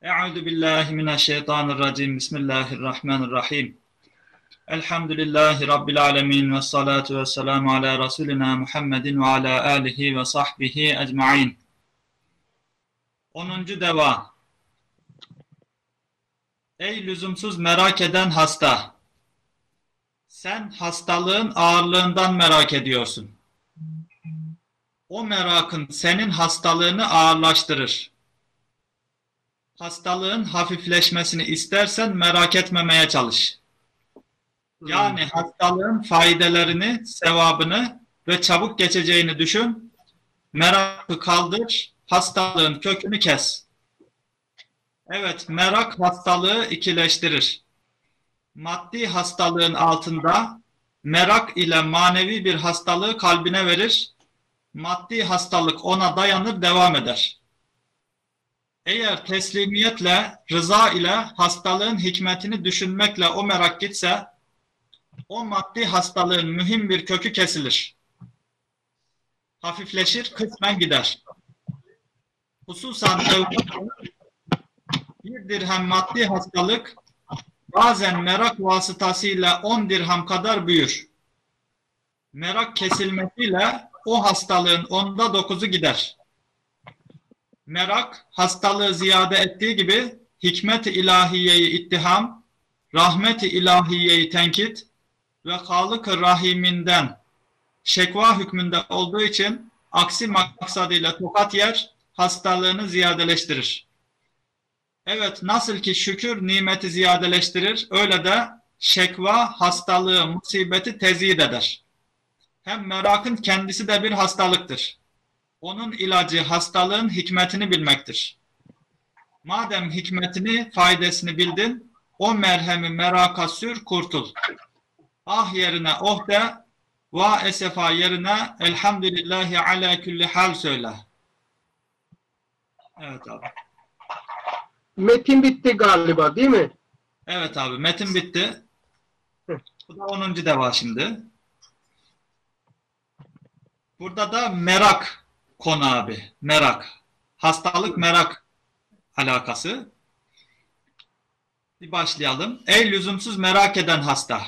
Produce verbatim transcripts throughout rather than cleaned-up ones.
Euzu billahi mineşşeytanirracim. Bismillahirrahmanirrahim. Elhamdülillahi rabbil alamin ve salatu vesselamu ala rasulina Muhammedin ve ala alihi ve sahbihi ecmaîn. onuncu deva. Ey lüzumsuz merak eden hasta! Sen hastalığın ağırlığından merak ediyorsun. O merakın senin hastalığını ağırlaştırır. Hastalığın hafifleşmesini istersen merak etmemeye çalış. Yani hastalığın faydalarını, sevabını ve çabuk geçeceğini düşün. Merakı kaldır, hastalığın kökünü kes. Evet, merak hastalığı ikileştirir. Maddi hastalığın altında merak ile manevi bir hastalığı kalbine verir. Maddi hastalık ona dayanır, devam eder. Eğer teslimiyetle, rıza ile hastalığın hikmetini düşünmekle o merak gitse, o maddi hastalığın mühim bir kökü kesilir. Hafifleşir, kısmen gider. Hususan bir dirhem maddi hastalık bazen merak vasıtasıyla on dirhem kadar büyür. Merak kesilmesiyle o hastalığın onda dokuzu gider. Merak hastalığı ziyade ettiği gibi hikmet-i ilahiyeyi ittiham, rahmet-i ilahiyeyi tenkit ve Halık-ı Rahim'inden şekva hükmünde olduğu için aksi maksadıyla tokat yer, hastalığını ziyadeleştirir. Evet, nasıl ki şükür nimeti ziyadeleştirir, öyle de şekva hastalığı, musibeti tezid eder. Hem merakın kendisi de bir hastalıktır. Onun ilacı hastalığın hikmetini bilmektir. Madem hikmetini, faydasını bildin, o merhemi meraka sür, kurtul. Ah yerine oh de, va esefa yerine elhamdülillahi ala külli hal söyle. Evet abi. Metin bitti galiba, değil mi? Evet abi, metin bitti. Bu da onuncu deva şimdi. Burada da merak konu abi. Merak. Hastalık merak alakası. Bir başlayalım. Ey lüzumsuz merak eden hasta.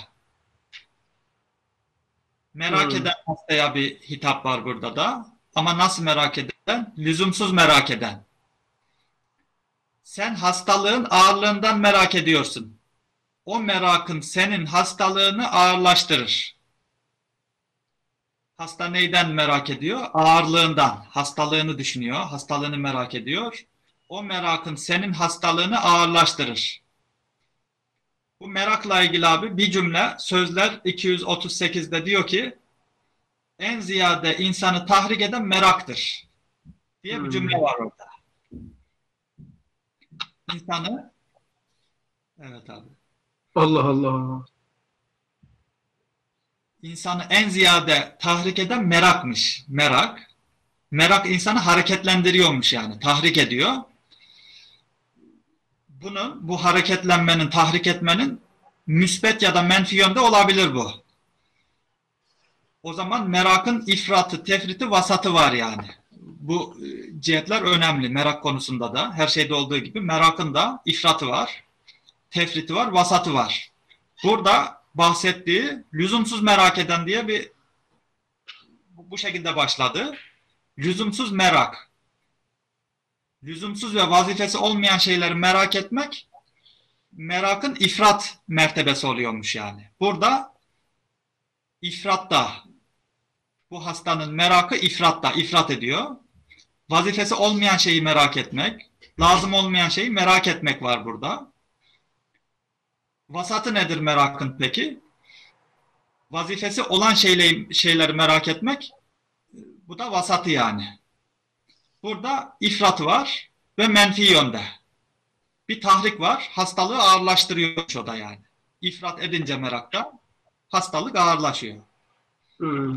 Merak hmm. eden hastaya bir hitap var burada da. Ama nasıl merak eden? Lüzumsuz merak eden. Sen hastalığın ağırlığından merak ediyorsun. O merakın senin hastalığını ağırlaştırır. Hasta neyden merak ediyor? Ağırlığından. Hastalığını düşünüyor. Hastalığını merak ediyor. O merakın senin hastalığını ağırlaştırır. Bu merakla ilgili abi bir cümle Sözler iki yüz otuz sekizde diyor ki en ziyade insanı tahrik eden meraktır diye bir cümle var orada. İnsanı evet abi. Allah Allah. İnsanı en ziyade tahrik eden merakmış. Merak. Merak insanı hareketlendiriyormuş yani. Tahrik ediyor. Bunun, bu hareketlenmenin, tahrik etmenin müsbet ya da menfi yönde olabilir bu. O zaman merakın ifratı, tefriti, vasatı var yani. Bu cihetler önemli merak konusunda da. Her şeyde olduğu gibi merakın da ifratı var, tefriti var, vasatı var. Burada bahsettiği lüzumsuz merak eden diye bir bu şekilde başladı. Lüzumsuz merak. Lüzumsuz ve vazifesi olmayan şeyleri merak etmek merakın ifrat mertebesi oluyormuş yani. Burada ifratta bu hastanın merakı ifratta, ifrat ediyor. Vazifesi olmayan şeyi merak etmek, lazım olmayan şeyi merak etmek var burada. Vasatı nedir merakın peki? Vazifesi olan şeyleri, şeyleri merak etmek, bu da vasatı yani. Burada ifrat var ve menfi yönde. Bir tahrik var, hastalığı ağırlaştırıyor o da yani. İfrat edince merakta hastalık ağırlaşıyor. Hmm.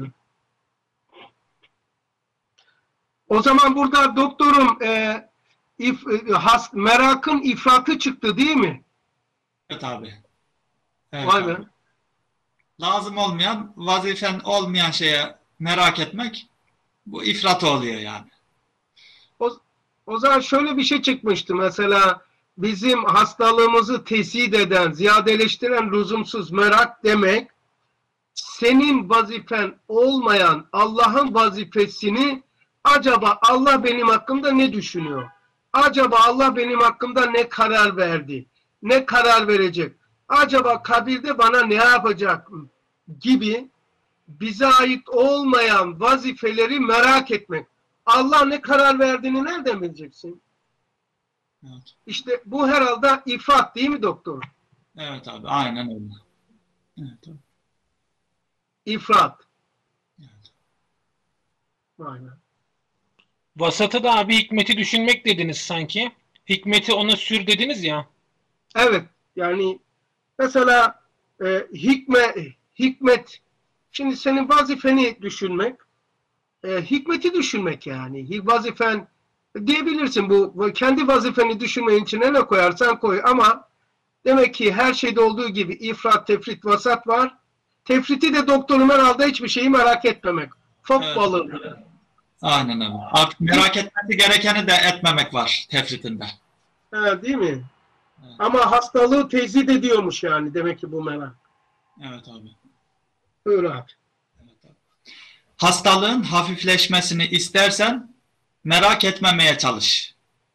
O zaman burada doktorum e, if, has, merakın ifratı çıktı değil mi? Evet abi. Evet Vay abi. be. Lazım olmayan, vazifen olmayan şeye merak etmek bu ifrat oluyor yani. O, o zaman şöyle bir şey çıkmıştı mesela bizim hastalığımızı tezid eden, ziyadeleştiren lüzumsuz merak demek, senin vazifen olmayan Allah'ın vazifesini acaba Allah benim hakkımda ne düşünüyor? Acaba Allah benim hakkımda ne karar verdi? Ne karar verecek? Acaba kabirde bana ne yapacak? Gibi bize ait olmayan vazifeleri merak etmek. Allah ne karar verdiğini nereden bileceksin? Evet. İşte bu herhalde ifrat değil mi doktor? Evet abi, aynen öyle. Evet abi. İfrat. Evet. Aynen. Vasatı da abi hikmeti düşünmek dediniz sanki. Hikmeti ona sür dediniz ya. Evet, yani mesela e, hikme, hikmet, şimdi senin vazifeni düşünmek, e, hikmeti düşünmek yani. Vazifen diyebilirsin, bu, bu kendi vazifeni düşünmeyin içine ne koyarsan koy, ama demek ki her şeyde olduğu gibi ifrat, tefrit, vasat var. Tefriti de doktorum herhalde hiçbir şeyi merak etmemek. Fok Evet. balığı. Aynen abi. Artık merak etmesi gerekeni de etmemek var tefritinde. Ha, değil mi? Evet. Ama hastalığı tezid ediyormuş yani demek ki bu merak. Evet abi. Buyur abi. Evet abi. Hastalığın hafifleşmesini istersen merak etmemeye çalış.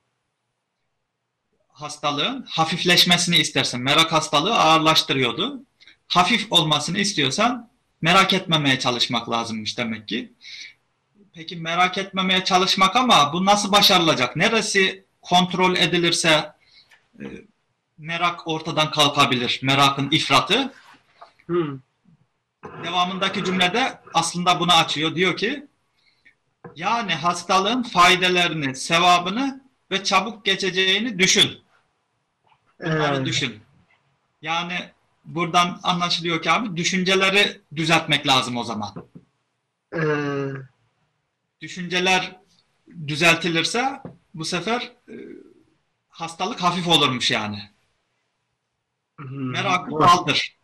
Hastalığın hafifleşmesini istersen, merak hastalığı ağırlaştırıyordu. Hafif olmasını istiyorsan merak etmemeye çalışmak lazımmış demek ki. Peki merak etmemeye çalışmak, ama bu nasıl başarılacak? Neresi kontrol edilirse e, merak ortadan kalkabilir, merakın ifratı. Hı. Devamındaki cümlede aslında bunu açıyor. Diyor ki, yani hastalığın faydalarını, sevabını ve çabuk geçeceğini düşün. Bunları Ee, düşün. Yani buradan anlaşılıyor ki abi, düşünceleri düzeltmek lazım o zaman. e, Düşünceler düzeltilirse bu sefer e, hastalık hafif olurmuş yani. Merakı kaldır.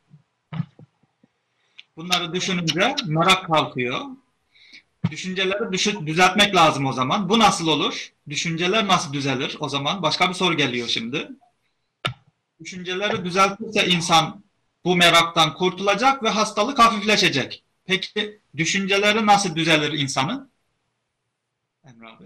Bunları düşününce merak kalkıyor. Düşünceleri düşü- düzeltmek lazım o zaman. Bu nasıl olur? Düşünceler nasıl düzelir? O zaman başka bir soru geliyor şimdi. Düşünceleri düzeltirse insan bu meraktan kurtulacak ve hastalık hafifleşecek. Peki düşünceleri nasıl düzelir insanın? Emre abi.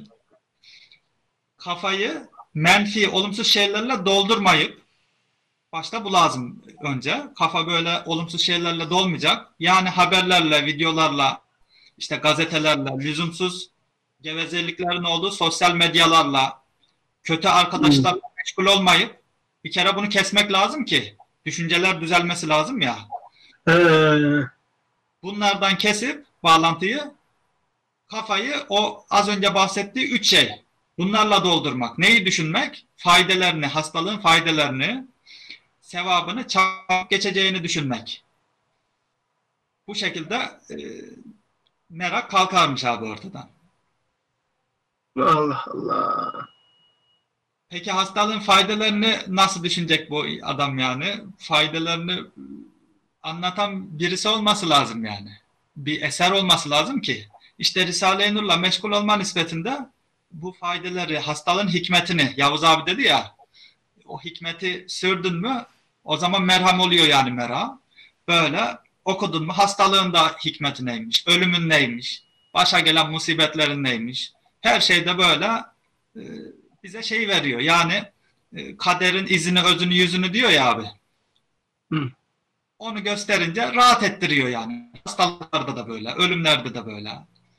Kafayı menfi, olumsuz şeylerle doldurmayıp, başta bu lazım önce. Kafa böyle olumsuz şeylerle dolmayacak. Yani haberlerle, videolarla, işte gazetelerle, lüzumsuz gevezeliklerin olduğu sosyal medyalarla, kötü arkadaşlarla meşgul olmayıp bir kere bunu kesmek lazım ki düşünceler düzelmesi lazım ya. e, Bunlardan kesip bağlantıyı, kafayı o az önce bahsettiği üç şey, bunlarla doldurmak. Neyi düşünmek? Faydalarını, hastalığın faydalarını, sevabını, çabuk geçeceğini düşünmek. Bu şekilde e, merak kalkarmış abi ortadan. Allah Allah. Peki hastalığın faydalarını nasıl düşünecek bu adam yani? Faydalarını anlatan birisi olması lazım yani. Bir eser olması lazım ki. İşte Risale-i Nur'la meşgul olma nispetinde bu faydaları, hastalığın hikmetini, Yavuz abi dedi ya, o hikmeti sürdün mü o zaman merham oluyor yani mera. Böyle okudun mu hastalığın da hikmeti neymiş, ölümün neymiş, başa gelen musibetlerin neymiş. Her şeyde böyle e, bize şey veriyor. Yani e, kaderin izini, özünü, yüzünü diyor ya abi. Hı. Onu gösterince rahat ettiriyor yani. Hastalıklarda da böyle, ölümlerde de böyle.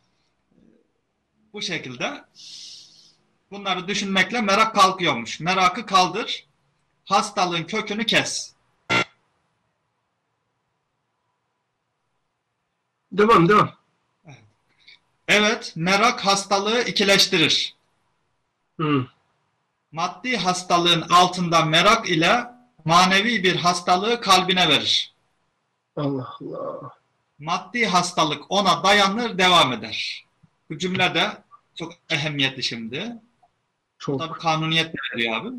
Bu şekilde bunları düşünmekle merak kalkıyormuş. Merakı kaldır, hastalığın kökünü kes. Devam devam. Evet, merak hastalığı ikileştirir. Hı. Maddi hastalığın altında merak ile manevi bir hastalığı kalbine verir. Allah Allah. Maddi hastalık ona dayanır, devam eder. Bu cümle de çok ehemmiyetli şimdi. Çok. Tabii kanuniyet de veriyor abi.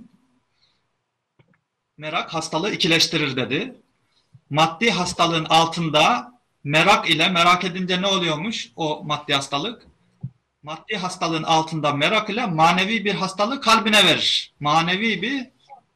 Merak hastalığı ikileştirir dedi. Maddi hastalığın altında merak ile, merak edince ne oluyormuş o maddi hastalık? Maddi hastalığın altında merak ile manevi bir hastalığı kalbine verir. Manevi bir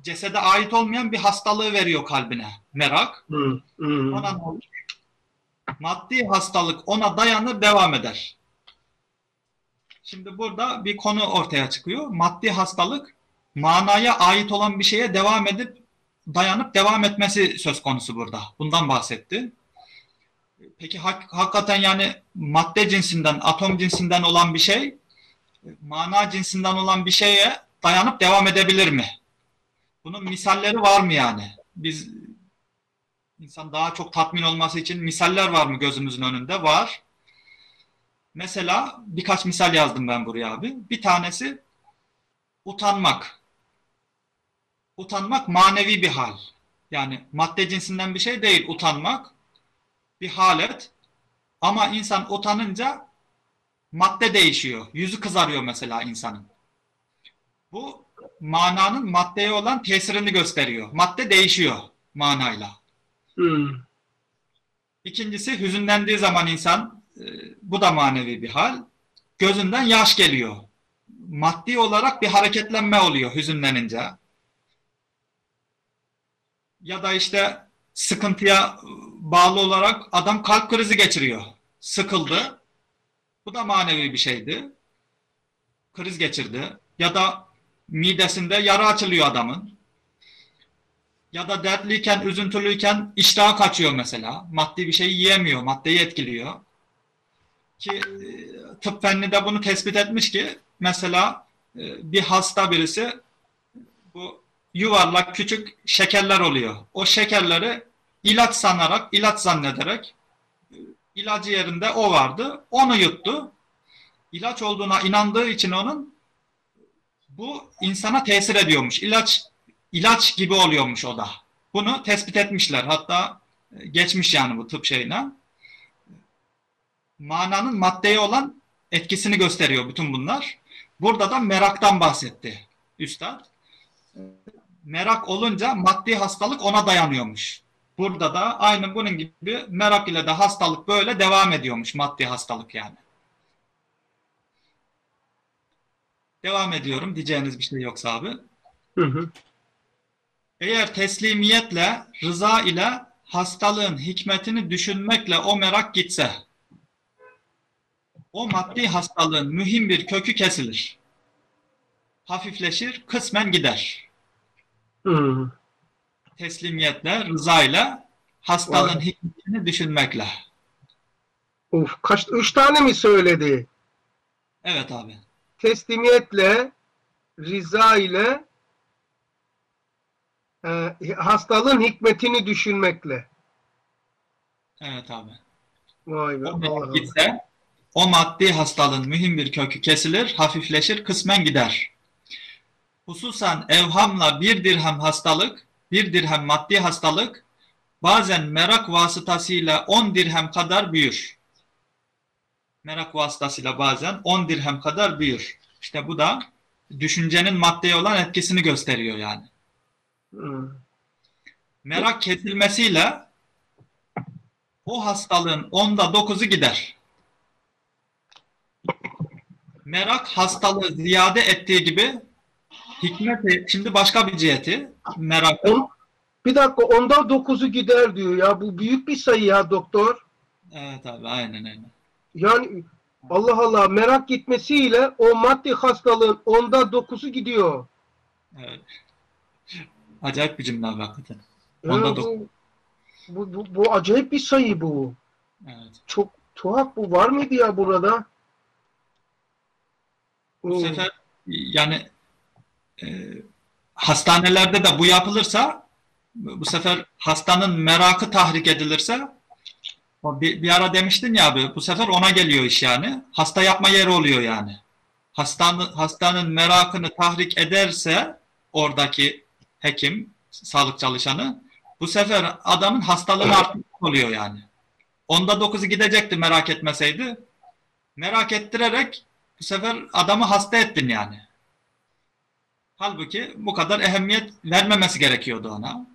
cesede ait olmayan bir hastalığı veriyor kalbine. Merak. Hı, hı. Ona ne olur? Maddi hastalık ona dayanır, devam eder. Şimdi burada bir konu ortaya çıkıyor. Maddi hastalık manaya ait olan bir şeye devam edip dayanıp devam etmesi söz konusu burada. Bundan bahsetti. Peki hak, hakikaten yani madde cinsinden, atom cinsinden olan bir şey mana cinsinden olan bir şeye dayanıp devam edebilir mi? Bunun misalleri var mı yani? Biz insan daha çok tatmin olması için misaller var mı gözümüzün önünde? Var. Mesela birkaç misal yazdım ben buraya abi. Bir tanesi utanmak. Utanmak manevi bir hal. Yani madde cinsinden bir şey değil utanmak. Bir halet. Ama insan utanınca madde değişiyor. Yüzü kızarıyor mesela insanın. Bu mananın maddeye olan tesirini gösteriyor. Madde değişiyor manayla. Hmm. İkincisi hüzünlendiği zaman insan, e, bu da manevi bir hal. Gözünden yaş geliyor. Maddi olarak bir hareketlenme oluyor hüzünlenince. Ya da işte sıkıntıya bağlı olarak adam kalp krizi geçiriyor. Sıkıldı. Bu da manevi bir şeydi. Kriz geçirdi. Ya da midesinde yara açılıyor adamın. Ya da dertliyken, üzüntülüyken iştahı kaçıyor mesela. Maddi bir şey yiyemiyor, maddeyi etkiliyor. Ki tıp fenni de bunu tespit etmiş ki mesela bir hasta birisi bu yuvarlak küçük şekerler oluyor. O şekerleri ilaç sanarak, ilaç zannederek ilacı yerinde o vardı. Onu yuttu. İlaç olduğuna inandığı için onun bu insana tesir ediyormuş. İlaç ilaç gibi oluyormuş o da. Bunu tespit etmişler. Hatta geçmiş yani bu tıp şeyine. Mananın maddeye olan etkisini gösteriyor bütün bunlar. Burada da meraktan bahsetti üstad. Merak olunca maddi hastalık ona dayanıyormuş. Burada da aynı bunun gibi merak ile de hastalık böyle devam ediyormuş, maddi hastalık yani. Devam ediyorum. Diyeceğiniz bir şey yoksa abi. Hı hı. Eğer teslimiyetle, rıza ile hastalığın hikmetini düşünmekle o merak gitse, o maddi hastalığın mühim bir kökü kesilir. Hafifleşir, kısmen gider. Hı. Teslimiyetle, rıza ile hastalığın Vay. hikmetini düşünmekle. Of, kaç, üç tane mi söyledi? Evet abi. Teslimiyetle, rıza ile e, hastalığın hikmetini düşünmekle. Evet abi. Vay be. O Allah merak Allah. gitse, o maddi hastalığın mühim bir kökü kesilir, hafifleşir, kısmen gider. Hususan evhamla bir dirhem hastalık, bir dirhem maddi hastalık, bazen merak vasıtasıyla on dirhem kadar büyür. Merak vasıtasıyla bazen on dirhem kadar büyür. İşte bu da düşüncenin maddeye olan etkisini gösteriyor yani. Hı. Merak kesilmesiyle o hastalığın onda dokuzu gider. Merak hastalığı ziyade ettiği gibi hikmeti, şimdi başka bir ciheti merak. On, bir dakika, onda dokuzu gider diyor ya. Bu büyük bir sayı ya doktor. Evet abi, aynen aynen. Yani Allah Allah, merak gitmesiyle o maddi hastalığın onda dokuzu gidiyor. Evet. Acayip bir cümle abi hakikaten. Ya Onda dokuz. bu, bu, bu, bu acayip bir sayı bu. Evet. Çok tuhaf, bu var mıydı ya burada? Bu Oo. sefer yani e, hastanelerde de bu yapılırsa, bu sefer hastanın merakı tahrik edilirse, o bir, bir ara demiştin ya abi, bu sefer ona geliyor iş yani. Hasta yapma yeri oluyor yani. Hastanın, hastanın merakını tahrik ederse oradaki hekim, sağlık çalışanı, bu sefer adamın hastalığını artmış oluyor yani. Onda dokuzu gidecekti merak etmeseydi. Merak ettirerek bu sefer adamı hasta ettin yani. Halbuki bu kadar ehemmiyet vermemesi gerekiyordu ona.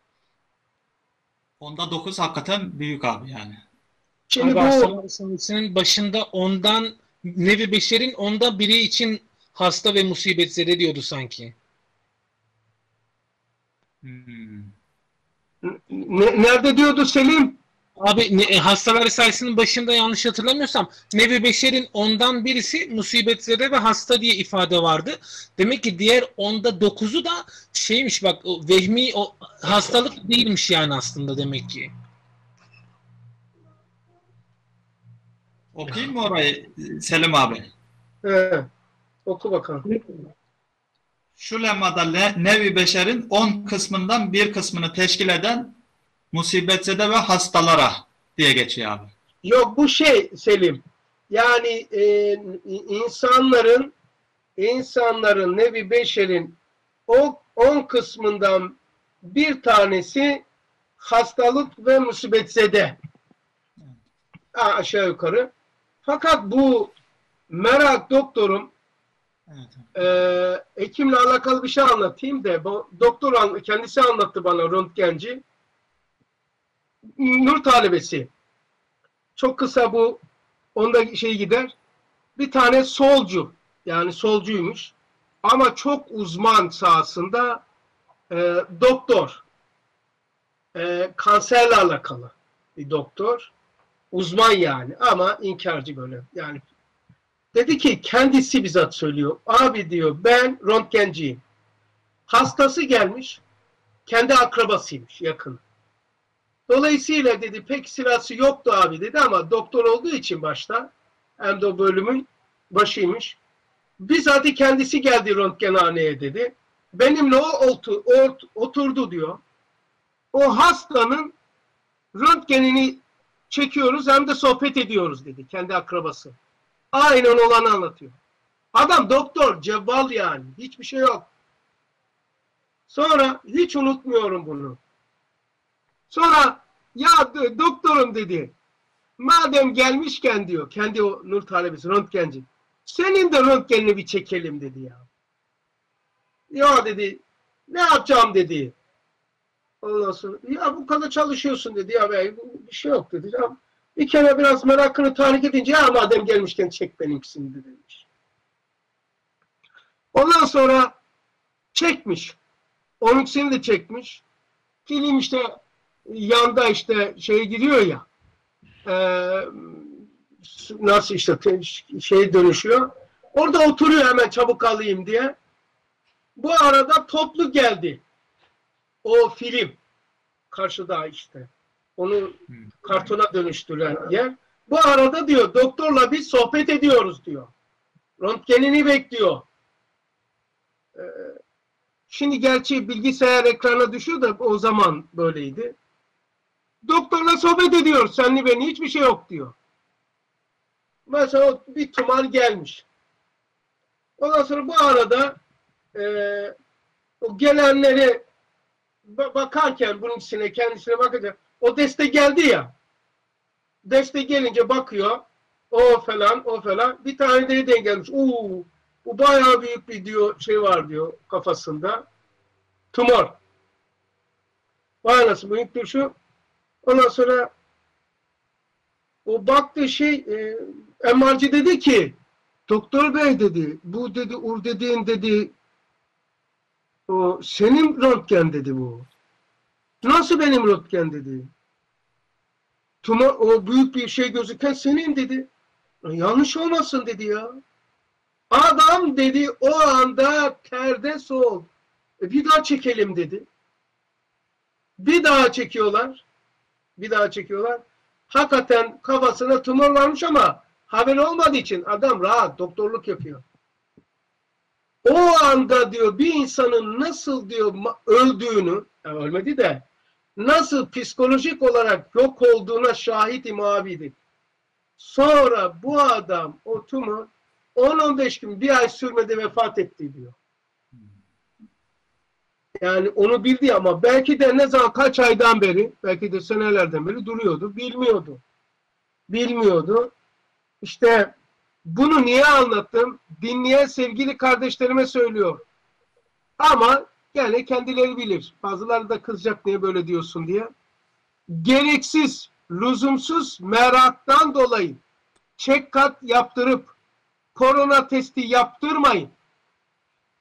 Onda dokuz hakikaten büyük abi yani. Şimdi Abi bu hastalık hastanesinin başında ondan nevi beşerin onda biri için hasta ve musibetzede diyordu sanki. Hmm. Ne- nerede diyordu Selim? Abi ne, e, hastalar sayısının başında yanlış hatırlamıyorsam Nevi Beşer'in ondan birisi musibetlere ve hasta diye ifade vardı. Demek ki diğer onda dokuzu da şeymiş bak o vehmi o hastalık değilmiş yani aslında demek ki. Okuyayım mı orayı Selim abi? He, oku bakalım. Şu lemmada le- nevi beşerin on kısmından bir kısmını teşkil eden musibetzede ve hastalara diye geçiyor abi. Yok bu şey Selim. Yani e, insanların insanların nevi beşerin o on kısmından bir tanesi hastalık ve musibetzede. Ha, aşağı yukarı. Fakat bu merak doktorum Evet. e, hekimle alakalı bir şey anlatayım da bu doktor an- kendisi anlattı bana röntgenci. Nur talebesi. Çok kısa bu onda şey gider. Bir tane solcu yani solcuymuş ama çok uzman sahasında e, doktor. E, kanserle alakalı bir doktor. Uzman yani ama inkarcı böyle. Yani dedi ki kendisi bizzat söylüyor. Abi diyor ben röntgenciyim. Hastası gelmiş. Kendi akrabasıymış yakın. Dolayısıyla dedi pek sırası yoktu abi dedi ama doktor olduğu için başta hem de o bölümün başıymış. Bizzat kendisi geldi röntgenhaneye dedi. Benimle o otu, ot, oturdu diyor. O hastanın röntgenini çekiyoruz hem de sohbet ediyoruz dedi kendi akrabası. Aynen olanı anlatıyor. Adam doktor, cevval yani. Hiçbir şey yok. Sonra hiç unutmuyorum bunu. Sonra ya doktorum dedi. Madem gelmişken diyor kendi o Nur talebesi röntgenci. Senin de röntgenini bir çekelim dedi ya. Ya dedi ne yapacağım dedi. Ondan sonra ya bu kadar çalışıyorsun dedi ya bey bir şey yok dedi. Ya, bir kere biraz merakını tahrik edince ya madem gelmişken çek benimkisini de demiş. Ondan sonra çekmiş. Onunkisini de çekmiş. Film işte yanda işte şey gidiyor ya e, nasıl işte şey dönüşüyor. Orada oturuyor hemen çabuk alayım diye. Bu arada toplu geldi. O film karşıda işte. Onu kartona dönüştüren yer. Bu arada diyor doktorla biz sohbet ediyoruz diyor. Röntgenini bekliyor. Ee, şimdi gerçi bilgisayar ekrana düşüyor da o zaman böyleydi. Doktorla sohbet ediyoruz. Senli beni hiçbir şey yok diyor. Mesela bir tumar gelmiş. Ondan sonra bu arada e, o gelenleri bakarken bunun içine kendisine bakacak. O deste geldi ya. Deste gelince bakıyor. O falan o falan. Bir tane de denk gelmiş. Uuu bu bayağı büyük bir diyor şey var diyor kafasında. Tumor. Vay nasıl büyüktür şu. Ondan sonra o baktığı şey e, M R'cı dedi ki doktor bey dedi bu dedi ur dediğin dedi o senin röntgen dedi bu. Nasıl benim röntgen dedi. Tumor o büyük bir şey gözüken senin dedi. Yanlış olmasın dedi ya. Adam dedi o anda terde soğuk. E, bir daha çekelim dedi. Bir daha çekiyorlar. Bir daha çekiyorlar. Hakikaten kafasına tumor varmış ama haberi olmadığı için adam rahat doktorluk yapıyor. O anda diyor bir insanın nasıl diyor öldüğünü, yani ölmedi de nasıl psikolojik olarak yok olduğuna şahit-i muhabidi. Sonra bu adam o tumor on on beş gün bir ay sürmede vefat etti diyor. Yani onu bildi ama belki de ne zaman kaç aydan beri belki de senelerden beri duruyordu. Bilmiyordu. Bilmiyordu. İşte bunu niye anlattım? Dinleyen sevgili kardeşlerime söylüyor. Ama yani kendileri bilir. Bazıları da kızacak niye böyle diyorsun diye. Gereksiz, lüzumsuz meraktan dolayı check-kat yaptırıp korona testi yaptırmayın.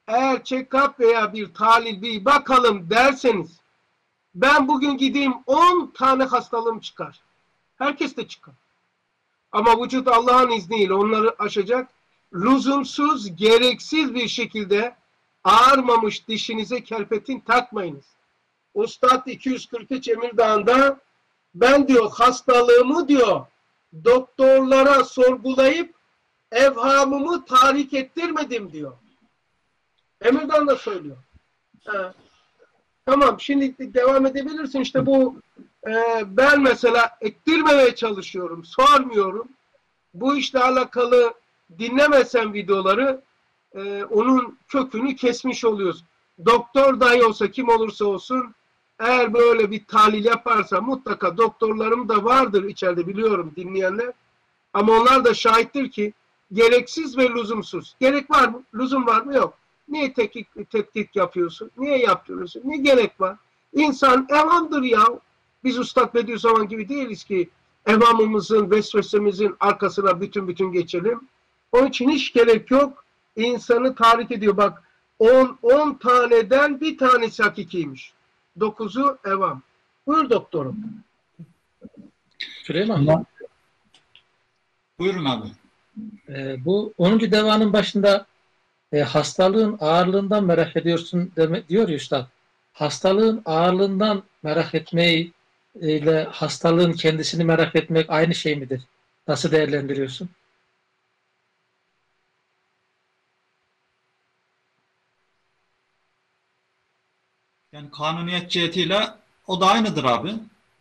eğer check-up veya bir tahlil bir bakalım derseniz, ben bugün gideyim on tane hastalığım çıkar. Herkes de çıkar. Ama vücut Allah'ın izniyle onları aşacak. Lüzumsuz, gereksiz bir şekilde ağarmamış dişinize kerpetin takmayınız. Ustad iki yüz kırk üç Emirdağ'ında ben diyor hastalığımı diyor doktorlara sorgulayıp evhamımı tahrik ettirmedim diyor. Emirdağ'da söylüyor. Ha. Tamam, şimdi devam edebilirsin. İşte bu e, ben mesela ettirmemeye çalışıyorum, sormuyorum. Bu işle alakalı dinlemesen videoları e, onun kökünü kesmiş oluyoruz. Doktor dahi olsa, kim olursa olsun, eğer böyle bir tahlil yaparsa mutlaka, doktorlarım da vardır içeride biliyorum dinleyenler. Ama onlar da şahittir ki gereksiz ve lüzumsuz. Gerek var mı? Lüzum var mı? Yok. Niye tetkik, tetkik yapıyorsun? Niye yaptırıyorsun? Ne gerek var? İnsan evhamdır ya. Biz Üstad Bediüzzaman gibi değiliz ki evhamımızın, vesvesemizin arkasına bütün bütün geçelim. Onun için hiç gerek yok. İnsanı tahrik ediyor. Bak on taneden bir tanesi hakikiymiş. dokuzu evham. Buyur doktorum. Süleyman, Buyurun abi. e, bu onuncu devanın başında e, hastalığın ağırlığından merak ediyorsun deme, diyor ya Üstad. Hastalığın ağırlığından merak etmeyi ile hastalığın kendisini merak etmek aynı şey midir? Nasıl değerlendiriyorsun? Yani kanuniyet cihetiyle o da aynıdır abi.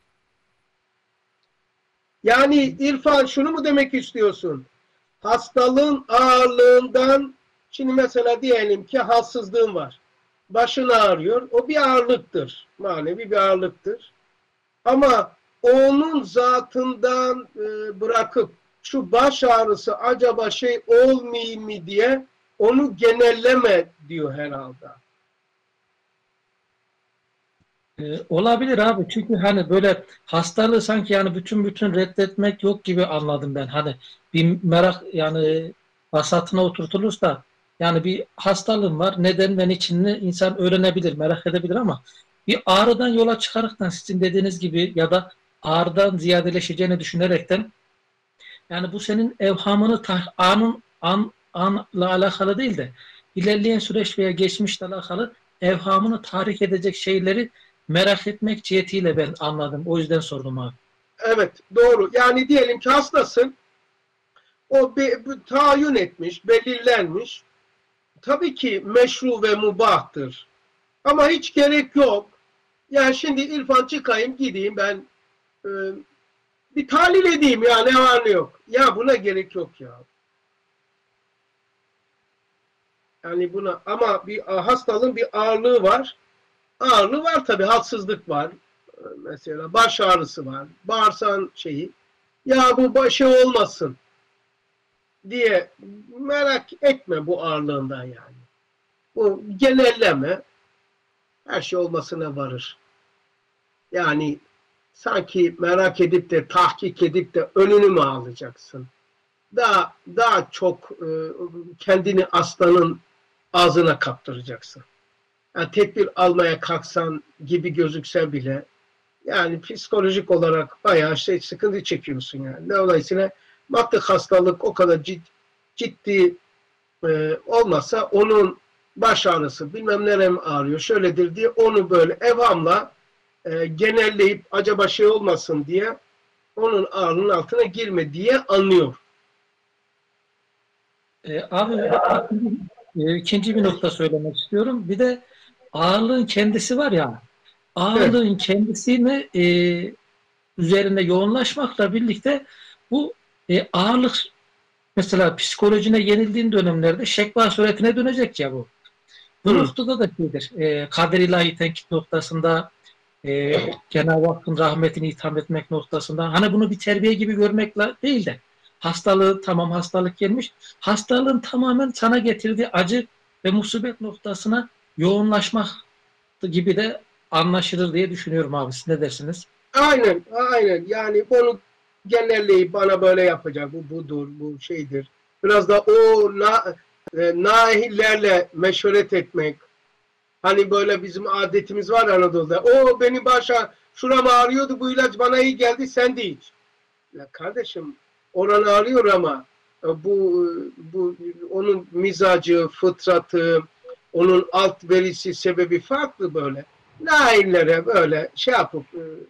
Yani İrfan şunu mu demek istiyorsun? Hastalığın ağırlığından, şimdi mesela diyelim ki halsizliğin var. Başın ağrıyor. O bir ağırlıktır. Manevi bir ağırlıktır. Ama onun zatından e, bırakıp şu baş ağrısı acaba şey olmayayım mı diye onu genelleme diyor herhalde. Ee, olabilir abi, çünkü hani böyle hastalığı sanki yani bütün bütün reddetmek yok gibi anladım ben. Hani bir merak, yani vasatına oturtulursa yani bir hastalığım var, neden ve niçinini insan öğrenebilir, merak edebilir, ama bir ağrıdan yola çıkaraktan sizin dediğiniz gibi ya da ağrıdan ziyadeleşeceğini düşünerekten, yani bu senin evhamını tah, anın an, anla alakalı değil de ilerleyen süreç veya geçmişle alakalı evhamını tahrik edecek şeyleri merak etmek cihetiyle ben anladım. O yüzden sordum abi. Evet, doğru. Yani diyelim ki hastasın. O bir, bir tayin etmiş, belirlenmiş. Tabii ki meşru ve mubahtır. Ama hiç gerek yok. Yani şimdi İrfan çıkayım, gideyim ben e, bir tahlil edeyim ya, ne var ne yok. Ya buna gerek yok ya. Yani buna, ama bir hastalığın bir ağırlığı var. Ağırlığı var tabii, halsizlik var. Mesela baş ağrısı var. Bağırsan şeyi. Ya bu başı olmasın diye merak etme bu ağırlığından yani. Bu genelleme her şey olmasına varır. Yani sanki merak edip de tahkik edip de önünü mü alacaksın? Daha daha çok e, kendini aslanın ağzına kaptıracaksın. Yani tedbir almaya kalksan gibi gözükse bile yani psikolojik olarak bayağı şey sıkıntı çekiyorsun yani. Dolayısıyla baktık hastalık o kadar ciddi, ciddi e, olmasa onun baş ağrısı bilmem nerem ağrıyor şöyledir diye onu böyle evhamla e, genelleyip acaba şey olmasın diye onun ağrının altına girme diye anlıyor. Ee, abi e, ikinci bir nokta söylemek istiyorum. Bir de ağırlığın kendisi var ya, ağırlığın evet. kendisini e, üzerinde yoğunlaşmakla birlikte bu e, ağırlık mesela psikolojine yenildiğin dönemlerde şekva suretine dönecek ya bu. Bu Hı. noktada da şeydir. E, kader ilahi tenkit noktasında e, Cenab-ı Hakk'ın rahmetini itham etmek noktasında hani bunu bir terbiye gibi görmekle değil de hastalığı, tamam hastalık gelmiş, hastalığın tamamen sana getirdiği acı ve musibet noktasına yoğunlaşmak gibi de anlaşılır diye düşünüyorum abi. Siz ne dersiniz? Aynen, aynen. Yani bunu genelleyip bana böyle yapacak, bu budur, bu şeydir. Biraz da o na, e, naihlerle meşveret etmek. Hani böyle bizim adetimiz var Anadolu'da. O beni başa şuram ağrıyordu, bu ilaç bana iyi geldi, sen de iç. Ya kardeşim, oran ağrıyor ama bu bu onun mizacı, fıtratı, onun alt verisi, sebebi farklı böyle. Naillere böyle şey yapıp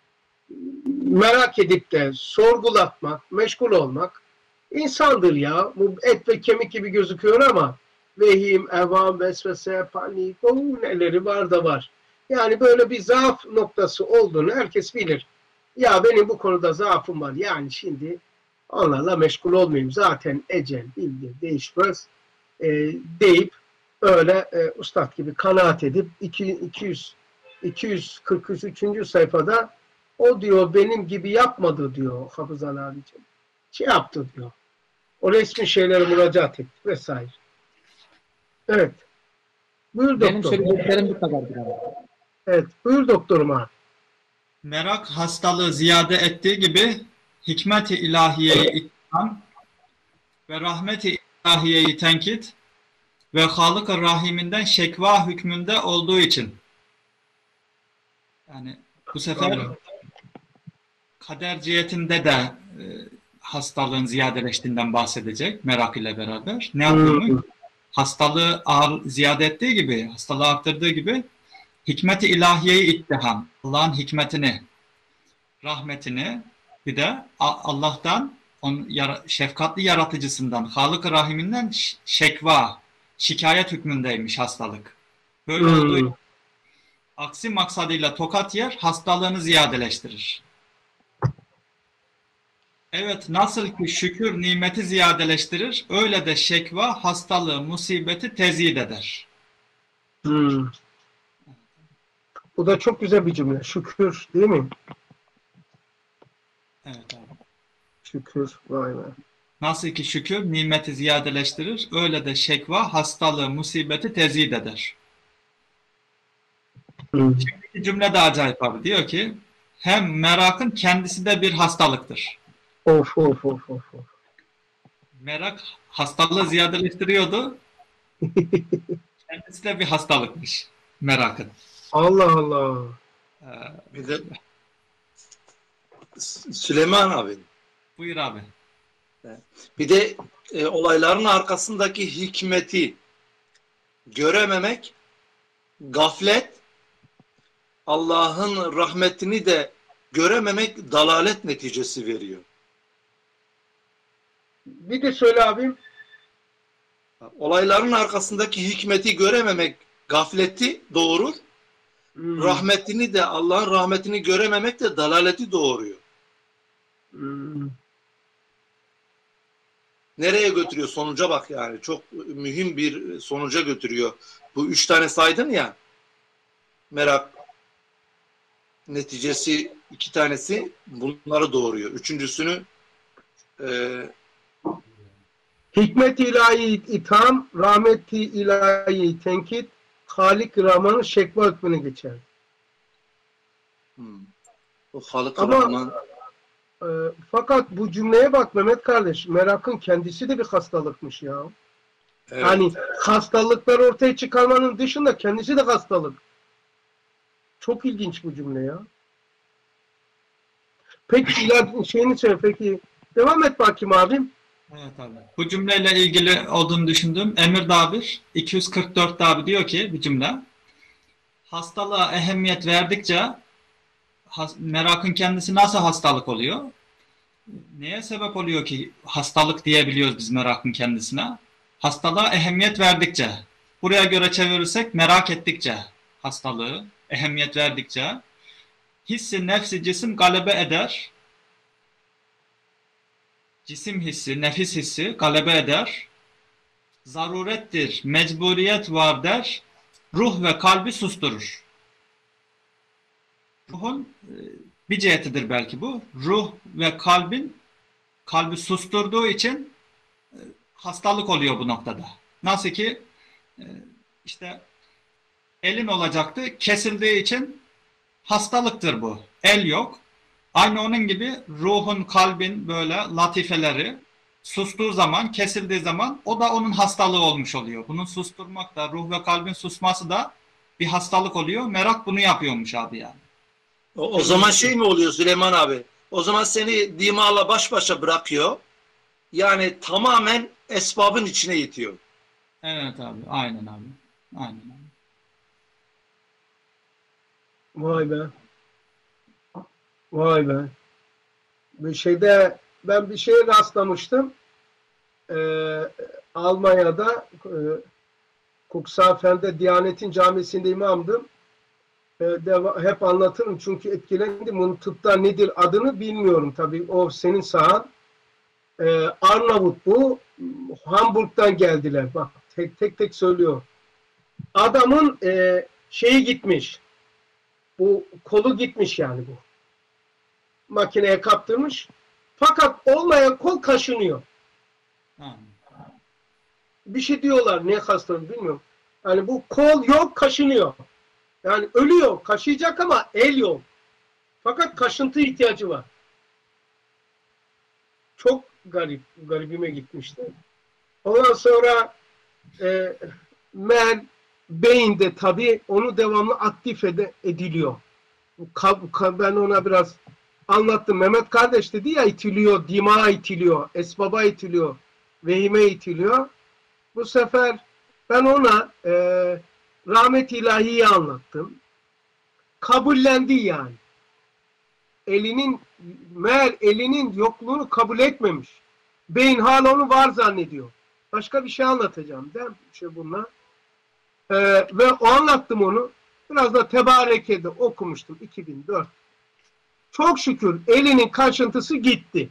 merak edip de sorgulatmak, meşgul olmak insandır ya. Bu et ve kemik gibi gözüküyor ama vehim, evam, vesvese, panik, o neleri var da var. Yani böyle bir zaaf noktası olduğunu herkes bilir. Ya benim bu konuda zaafım var. Yani şimdi onlarla meşgul olmayayım. Zaten ecel bildir, değişmez e, deyip öyle e, ustad gibi kanaat edip iki yüz iki yüz kırk üçüncü sayfada o diyor benim gibi yapmadı diyor Hafızan abicim. Şey yaptı diyor. O resmi şeylere müracaat etti vesaire. Evet. Buyur Benim doktor. söyleyeceklerim bu kadar. Evet. Buyur doktorum abi. Merak hastalığı ziyade ettiği gibi hikmet-i ilahiyeyi ittiham ve rahmet-i ilahiyeyi tenkit ve Halık-ı Rahim'inden şekva hükmünde olduğu için. Yani bu sefer kader cihetinde de e, hastalığın ziyadeleştiğinden bahsedecek merak ile beraber. Ne yapıyor? Hastalığı ağır, ziyade ettiği gibi, hastalığı arttırdığı gibi hikmet-i ilahiyeyi ittiham, Allah'ın hikmetini, rahmetini, bir de Allah'tan, onun şefkatli yaratıcısından, Halık-ı Rahiminden şekva, şikayet hükmündeymiş hastalık. Böyle hmm. olduğu aksi maksadıyla tokat yer, hastalığını ziyadeleştirir. Evet, nasıl ki şükür nimeti ziyadeleştirir, öyle de şekva hastalığı, musibeti tezid eder. Hmm. Bu da çok güzel bir cümle. Şükür, değil mi? Evet abi. Şükür, vay be. Nasıl ki şükür nimeti ziyadeleştirir, öyle de şekva hastalığı, musibeti tezid eder. Hmm. Şimdiki cümle de acayip abi. Diyor ki, hem merakın kendisi de bir hastalıktır. Of of of of. Merak hastalığı ziyadeleştiriyordu. Kendisi de bir hastalıkmış. Merakın. Allah Allah. Ee, bir de Süleyman abi. Buyur abi. Bir de e, olayların arkasındaki hikmeti görememek, gaflet, Allah'ın rahmetini de görememek dalalet neticesi veriyor. Bir de söyle abim. Olayların arkasındaki hikmeti görememek gafleti doğurur. Hmm. Rahmetini de, Allah'ın rahmetini görememek de dalaleti doğuruyor. Hmm. Nereye götürüyor? Sonuca bak yani. Çok mühim bir sonuca götürüyor. Bu üç tane saydın ya. Merak neticesi iki tanesi bunları doğuruyor. Üçüncüsünü e, hikmet-i ilahi itham, rahmet-i ilahi tenkit, Halik-i Rahman'ın şekva hükmüne geçer. Hmm. O Halik-i Ama Rahman. e, fakat bu cümleye bak Mehmet kardeş, merakın kendisi de bir hastalıkmış ya. Evet. Hani hastalıkları ortaya çıkarmanın dışında kendisi de hastalık. Çok ilginç bu cümle ya. Peki ilaç şeyini söyle peki. Devam et bakayım abim. Evet abi. Bu cümleyle ilgili olduğunu düşündüm. Emir Dabir iki yüz kırk dört abi diyor ki bir cümle. Hastalığa ehemmiyet verdikçe has, merakın kendisi nasıl hastalık oluyor? Neye sebep oluyor ki hastalık diyebiliyoruz biz merakın kendisine? Hastalığa ehemmiyet verdikçe. Buraya göre çevirirsek merak ettikçe hastalığı, ehemmiyet verdikçe hissi, nefsi, cisim galebe eder. Cisim hissi, nefis hissi galebe eder. Zarurettir, mecburiyet var der. Ruh ve kalbi susturur. Ruhun bir cihetidir belki bu. Ruh ve kalbin kalbi susturduğu için hastalık oluyor bu noktada. Nasıl ki işte elin olacaktı, kesildiği için hastalıktır bu. El yok. Aynı onun gibi ruhun, kalbin böyle latifeleri sustuğu zaman, kesildiği zaman o da onun hastalığı olmuş oluyor. Bunun susturmak da, ruh ve kalbin susması da bir hastalık oluyor. Merak bunu yapıyormuş abi yani. O, o zaman şey mi oluyor Süleyman abi? O zaman seni dimağla baş başa bırakıyor. Yani tamamen esbabın içine itiyor. Evet abi, aynen abi. Aynen abi. Vay be. Vay be. Bir şeyde ben bir şeye rastlamıştım. Ee, Almanya'da e, Cuxhaven'de Diyanet'in camisinde imamdım. Ee, deva, hep anlatırım çünkü etkilendim. Bunun tıpta nedir adını bilmiyorum tabii. O senin sahan. Ee, Arnavut bu. Hamburg'dan geldiler. Bak tek tek, tek söylüyor. Adamın e, şeyi gitmiş. Bu kolu gitmiş yani bu. Makineye kaptırmış. Fakat olmayan kol kaşınıyor. Ha. Bir şey diyorlar. Ne hastalığı bilmiyorum. Yani bu kol yok, kaşınıyor. Yani ölüyor. Kaşıyacak ama el yok. Fakat kaşıntı ihtiyacı var. Çok garip. Garibime gitmişti. Ondan sonra e, meğer beyinde tabii onu devamlı aktif ed ediliyor. Ben ona biraz anlattım. Mehmet kardeş dedi ya, itiliyor, dimağa itiliyor, esbaba itiliyor, vehime itiliyor. Bu sefer ben ona e, rahmet-i ilahiyi anlattım. Kabullendi yani. Elinin, meğer elinin yokluğunu kabul etmemiş. Beyin hala onu var zannediyor. Başka bir şey anlatacağım. Değil mi? Bir şey bunlar. Ee, ve o anlattım onu. Biraz da Tebareke'de okumuştum iki bin dört. Çok şükür elinin kaşıntısı gitti.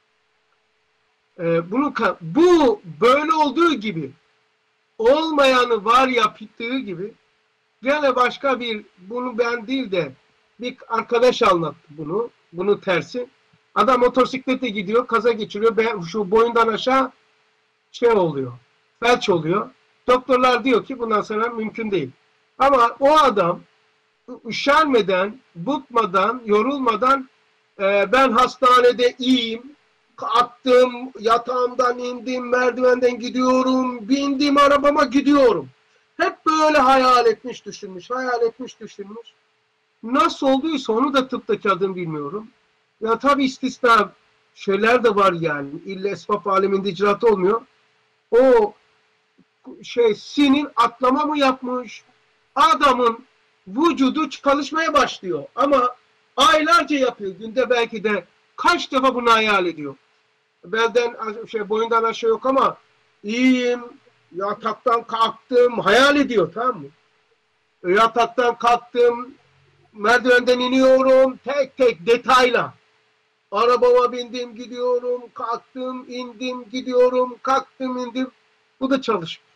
Ee, bunu bu böyle olduğu gibi olmayanı var yaptığı gibi gene başka bir, bunu ben değil de bir arkadaş anlattı bunu. Bunu tersi. Adam motosiklete gidiyor, kaza geçiriyor. Ben, şu boyundan aşağı şey oluyor. Felç oluyor. Doktorlar diyor ki bundan sonra mümkün değil. Ama o adam üşenmeden, bıkmadan, yorulmadan e, ben hastanede iyiyim, attım, yatağımdan indim, merdivenden gidiyorum, bindim arabama gidiyorum. Hep böyle hayal etmiş, düşünmüş, hayal etmiş, düşünmüş. Nasıl olduysa onu da tıptaki adını bilmiyorum. Ya tabii istisna şeyler de var yani. İlla esbab aleminde icraat olmuyor. O şey sinir atlama mı yapmış? Adamın vücudu çalışmaya başlıyor. Ama aylarca yapıyor. Günde belki de kaç defa bunu hayal ediyor. Belden şey boyundan aşağı yok ama iyiyim, yataktan kalktım, hayal ediyor, tamam mı? Yataktan kalktım, merdivenden iniyorum, tek tek detayla. Arabama bindim, gidiyorum, kalktım, indim, gidiyorum, kalktım, indim. Bu da çalışıyor.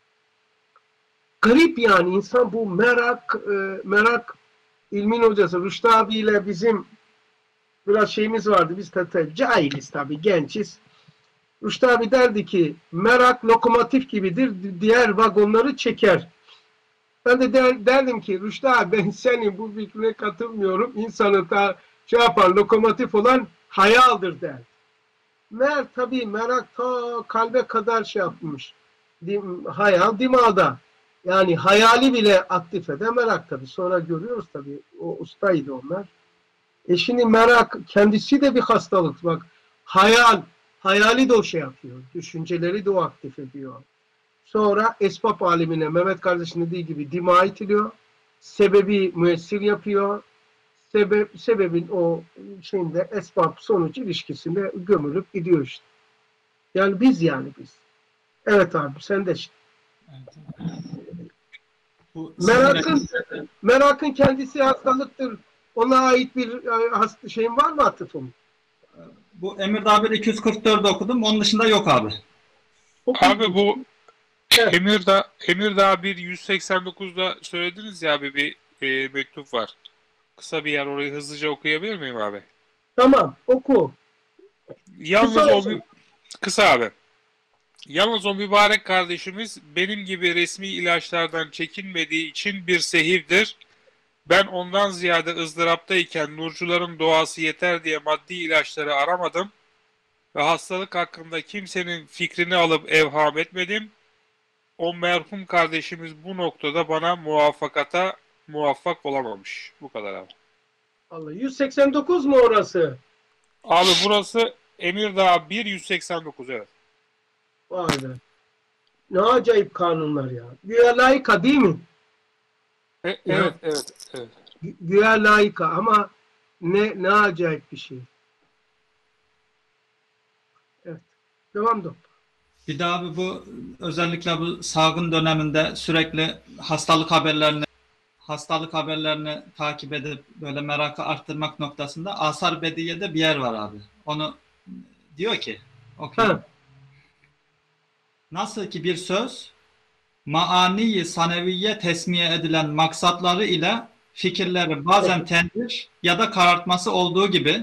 Garip yani, insan bu merak, e, merak ilmin hocası Rüştü abiyle bizim biraz şeyimiz vardı. Biz tabii cahiliz tabii, gençiz. Rüştü abi derdi ki merak lokomotif gibidir, diğer vagonları çeker. Ben de der, derdim ki Rüştü abi, ben senin bu fikrine katılmıyorum. İnsanı da şey yapan, lokomotif olan hayaldir der. Mer tabii merak ta kalbe kadar şey yapmış. Dim, hayal dimağda. Yani hayali bile aktif eden merak tabii. Sonra görüyoruz tabii. O ustaydı onlar. E şimdi merak kendisi de bir hastalık. Bak hayal, hayali de o şey yapıyor. Düşünceleri de o aktif ediyor. Sonra esbab alemine Mehmet kardeşin dediği gibi dima itiliyor. Sebebi müessir yapıyor. Sebep, sebebin o şeyinde esbab sonuç ilişkisinde gömülüp gidiyor işte. Yani biz yani biz. Evet abi sen de işte. Evet. Bu Merakın, merakın kendisi hastalıktır. Ona ait bir hasta şeyin var mı Atıf'ım? Bu Emirdağ iki yüz kırk dördü okudum. Onun dışında yok abi. Abi bu Evet. Emirdağ, Emirdağ bir yüz seksen dokuzda söylediniz ya abi, bir e, mektup var. Kısa bir yer, orayı hızlıca okuyabilir miyim abi? Tamam oku. Yalnız Kısa o olsun. mü- kısa abi. Yalnız o mübarek kardeşimiz benim gibi resmi ilaçlardan çekinmediği için bir sehivdir. Ben ondan ziyade ızdıraptayken nurcuların duası yeter diye maddi ilaçları aramadım. ve hastalık hakkında kimsenin fikrini alıp evham etmedim. O merhum kardeşimiz bu noktada bana muvaffakata muvaffak olamamış. Bu kadar abi. Allah, yüz seksen dokuz mu orası? Abi burası Emirdağ bir yüz seksen dokuz, evet. Vay be. Ne acayip kanunlar ya. Güya layıka değil mi? E, evet, evet, evet. Gü- Güya layıka ama ne ne acayip bir şey. Evet. Devam doktor. Bir de abi bu özellikle bu salgın döneminde sürekli hastalık haberlerini hastalık haberlerini takip edip böyle merakı arttırmak noktasında Asar Bediye'de bir yer var abi. Onu diyor ki okuyayım. Ha. Nasıl ki bir söz maani-i saneviye tesmiye edilen maksatları ile fikirleri bazen tenvir ya da karartması olduğu gibi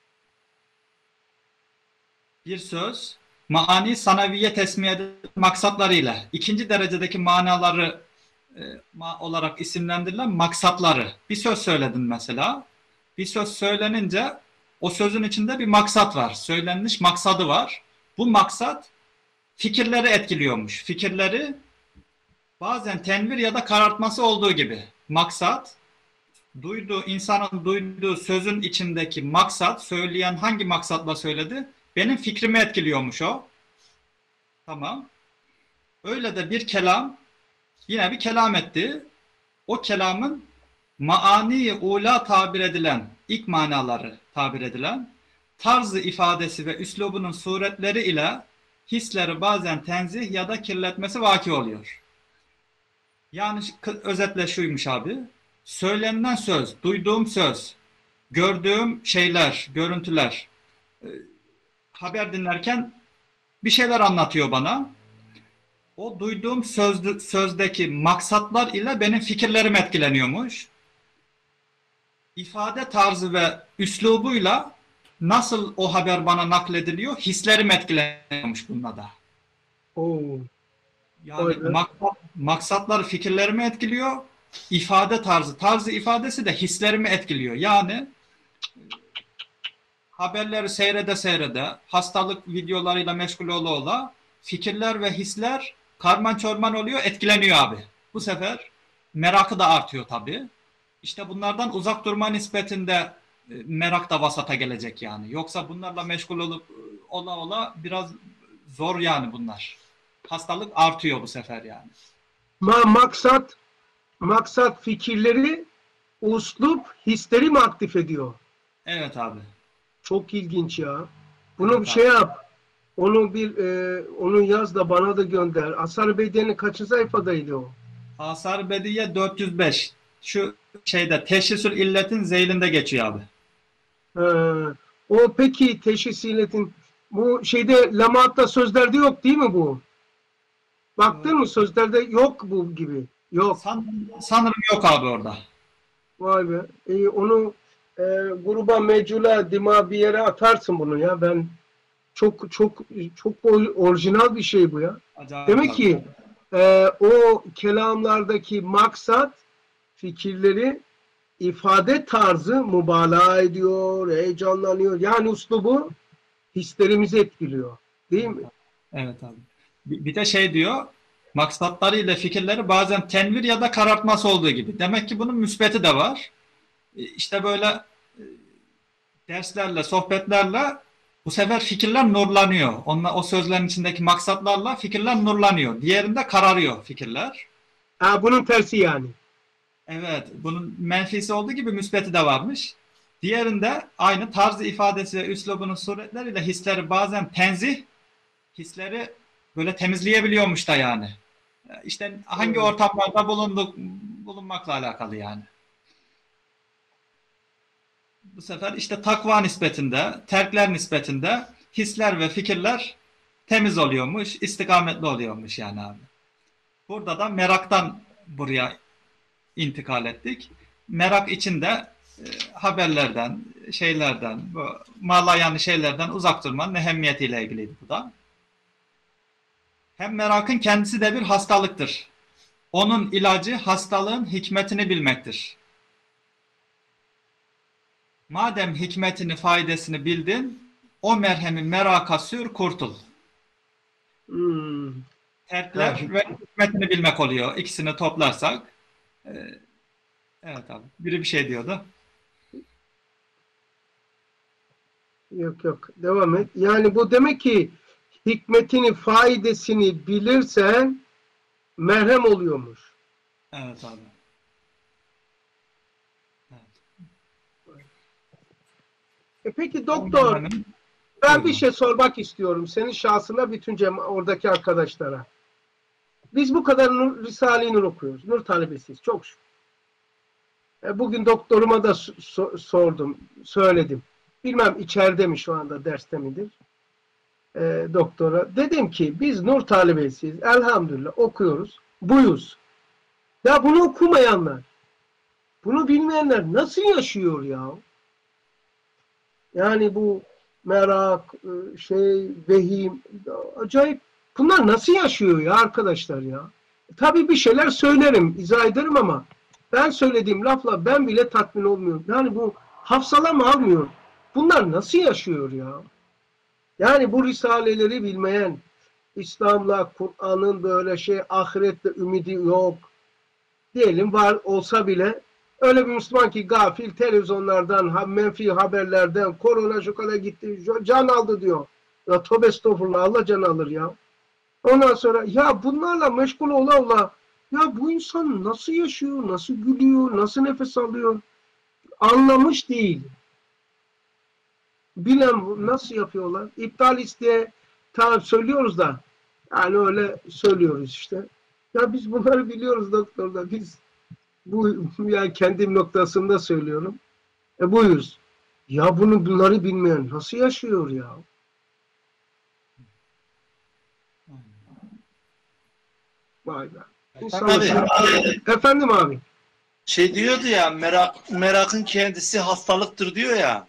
bir söz maani sanaviye tesmiye edilen maksatlarıyla ikinci derecedeki manaları e, ma olarak isimlendirilen maksatları. Bir söz söyledin mesela. Bir söz söylenince o sözün içinde bir maksat var. Söylenmiş maksadı var. Bu maksat fikirleri etkiliyormuş. Fikirleri bazen tenvir ya da karartması olduğu gibi. Maksat duyduğu, insanın duyduğu sözün içindeki maksat, söyleyen hangi maksatla söyledi? Benim fikrimi etkiliyormuş o. Tamam. Öyle de bir kelam, yine bir kelam etti. O kelamın maani-i ula tabir edilen, ilk manaları tabir edilen, tarzı ifadesi ve üslubunun suretleri ile hisleri bazen tenzih ya da kirletmesi vaki oluyor. Yani özetle şuymuş abi. Söylenen söz, duyduğum söz, gördüğüm şeyler, görüntüler, e, haber dinlerken bir şeyler anlatıyor bana. O duyduğum söz, sözdeki maksatlar ile benim fikirlerim etkileniyormuş. İfade tarzı ve üslubuyla nasıl o haber bana naklediliyor, hislerim etkileniyormuş bununla da. Oo. Yani maksat, maksatlar fikirlerimi etkiliyor, ifade tarzı, tarzı ifadesi de hislerimi etkiliyor. Yani haberleri seyrede seyrede, hastalık videolarıyla meşgul ola ola, fikirler ve hisler karman çorman oluyor, etkileniyor abi. Bu sefer merakı da artıyor tabii. İşte bunlardan uzak durma nispetinde merak da vasata gelecek yani. Yoksa bunlarla meşgul olup ola ola biraz zor yani bunlar. Hastalık artıyor bu sefer yani. Ma maksat maksat fikirleri, uslup, hisleri mi aktif ediyor? Evet abi. Çok ilginç ya. Bunu Evet bir şey abi. yap. Onu bir e, onu yaz da bana da gönder. Asar Bediye'nin kaçı sayfadaydı o? Asar Bediye dört yüz beş. Şu şeyde Teşhisül illetin zeylinde geçiyor abi. Ee, o peki teşhis illetin bu şeyde Lemaat'ta sözlerde yok değil mi bu? Baktın mı sözlerde yok bu gibi. Yok. San, sanırım yok abi orada. Vay be. İyi, onu e, gruba mecula dima bir yere atarsın bunu ya. Ben çok çok çok orijinal bir şey bu ya. Acayip Demek abi. ki e, o kelamlardaki maksat fikirleri ifade tarzı mübalağa ediyor, heyecanlanıyor. Yani uslubu hislerimizi etkiliyor. Değil mi? Evet abi. Bir, bir de şey diyor, maksatlarıyla fikirleri bazen tenvir ya da karartması olduğu gibi. Demek ki bunun müsbeti de var. E, İşte böyle e, derslerle, sohbetlerle bu sefer fikirler nurlanıyor. Onunla, o sözlerin içindeki maksatlarla fikirler nurlanıyor. Diğerinde kararıyor fikirler. Ha, bunun tersi yani. Evet, bunun menfisi olduğu gibi müsbeti de varmış. Diğerinde aynı tarzı ifadesi ve üslubunun suretleriyle hisleri bazen tenzih, hisleri böyle temizleyebiliyormuş da yani. İşte hangi Evet. ortamlarda bulunduk, bulunmakla alakalı yani. Bu sefer işte takva nispetinde, terkler nispetinde hisler ve fikirler temiz oluyormuş, istikametli oluyormuş yani abi. Burada da meraktan buraya intikal ettik. Merak içinde e, haberlerden, şeylerden, bu malayanlı şeylerden uzak durmanın ehemmiyetiyle ilgiliydi bu da. Hem merakın kendisi de bir hastalıktır. Onun ilacı hastalığın hikmetini bilmektir. Madem hikmetini, faydasını bildin, o merhemin meraka sür, kurtul. Hmm. Terkler Evet. ve hikmetini bilmek oluyor. İkisini toplarsak. e, evet abi. Biri bir şey diyordu. Yok yok. Devam et. Yani bu demek ki hikmetini, faydasını bilirsen merhem oluyormuş. Evet abi. E peki O doktor, merhemin- ben bir Buyurun. şey sormak istiyorum. Senin şahsına, bütün cem oradaki arkadaşlara. Biz bu kadar Nur, Risale-i Nur okuyoruz. Nur talebesiyiz. Çok şükür. E bugün doktoruma da so- sordum, söyledim. Bilmem içeride mi şu anda, derste midir? E, doktora. Dedim ki biz Nur talebesiyiz. Elhamdülillah okuyoruz. Buyuz. Ya bunu okumayanlar, bunu bilmeyenler nasıl yaşıyor ya? Yani bu merak, şey, vehim, acayip. Bunlar nasıl yaşıyor ya arkadaşlar ya? Tabii bir şeyler söylerim, izah ederim ama ben söylediğim lafla ben bile tatmin olmuyorum. Yani bu hafsalam almıyor. Bunlar nasıl yaşıyor ya? Yani bu risaleleri bilmeyen, İslam'la, Kur'an'ın böyle şey, ahirette ümidi yok. Diyelim var olsa bile öyle bir Müslüman ki gafil, televizyonlardan, menfi haberlerden, korona şu kadar gitti, can aldı diyor. Ya tövbe estağfurullah, Allah can alır ya. Ondan sonra ya bunlarla meşgul ola ola, ya bu insan nasıl yaşıyor, nasıl gülüyor, nasıl nefes alıyor? Anlamış değil. Bilen nasıl yapıyorlar? İptal isteye tamam söylüyoruz da, yani öyle söylüyoruz işte. Ya biz bunları biliyoruz doktorda, biz bu yani kendim noktasında söylüyorum. E buyuz. Ya bunu bunları bilmeyen nasıl yaşıyor ya? Vay be. İnsanlık. Abi, Efendim abi. şey diyordu ya, merak merakın kendisi hastalıktır diyor ya.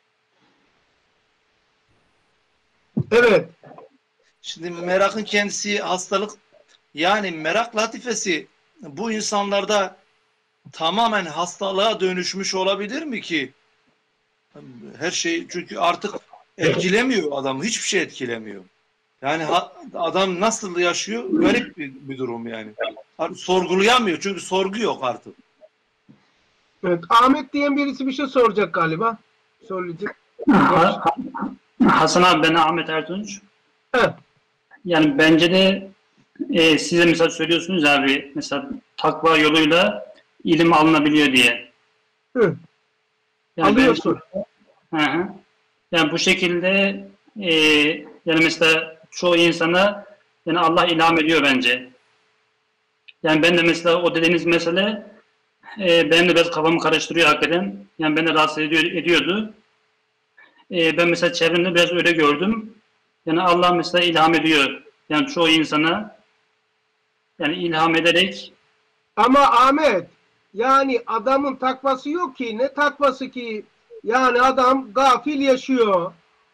Evet. Şimdi merakın kendisi hastalık, yani merak latifesi bu insanlarda tamamen hastalığa dönüşmüş olabilir mi ki? Her şey, çünkü artık etkilemiyor adamı, hiçbir şey etkilemiyor. Yani ha, adam nasıl yaşıyor? Garip bir, bir durum yani. Artık sorgulayamıyor çünkü sorgu yok artık. Evet. Ahmet diyen birisi bir şey soracak galiba. Söyleyecek. Ha- Hasan abi, ben Ahmet Ertunç. Evet. Yani bence de e, size mesela söylüyorsunuz abi, mesela takva yoluyla ilim alınabiliyor diye. Hı. Yani Alıyorsun. Ben, hı hı. Yani bu şekilde e, yani mesela çoğu insana yani Allah ilham ediyor bence. Yani ben de mesela o dediğiniz mesele e, benim de biraz kafamı karıştırıyor hakikaten. Yani beni rahatsız ediyor, ediyordu. E, ben mesela çevremde biraz öyle gördüm. Yani Allah mesela ilham ediyor. Yani çoğu insana yani ilham ederek. Ama Ahmet, yani adamın takvası yok ki. Ne takvası ki? Yani adam gafil yaşıyor.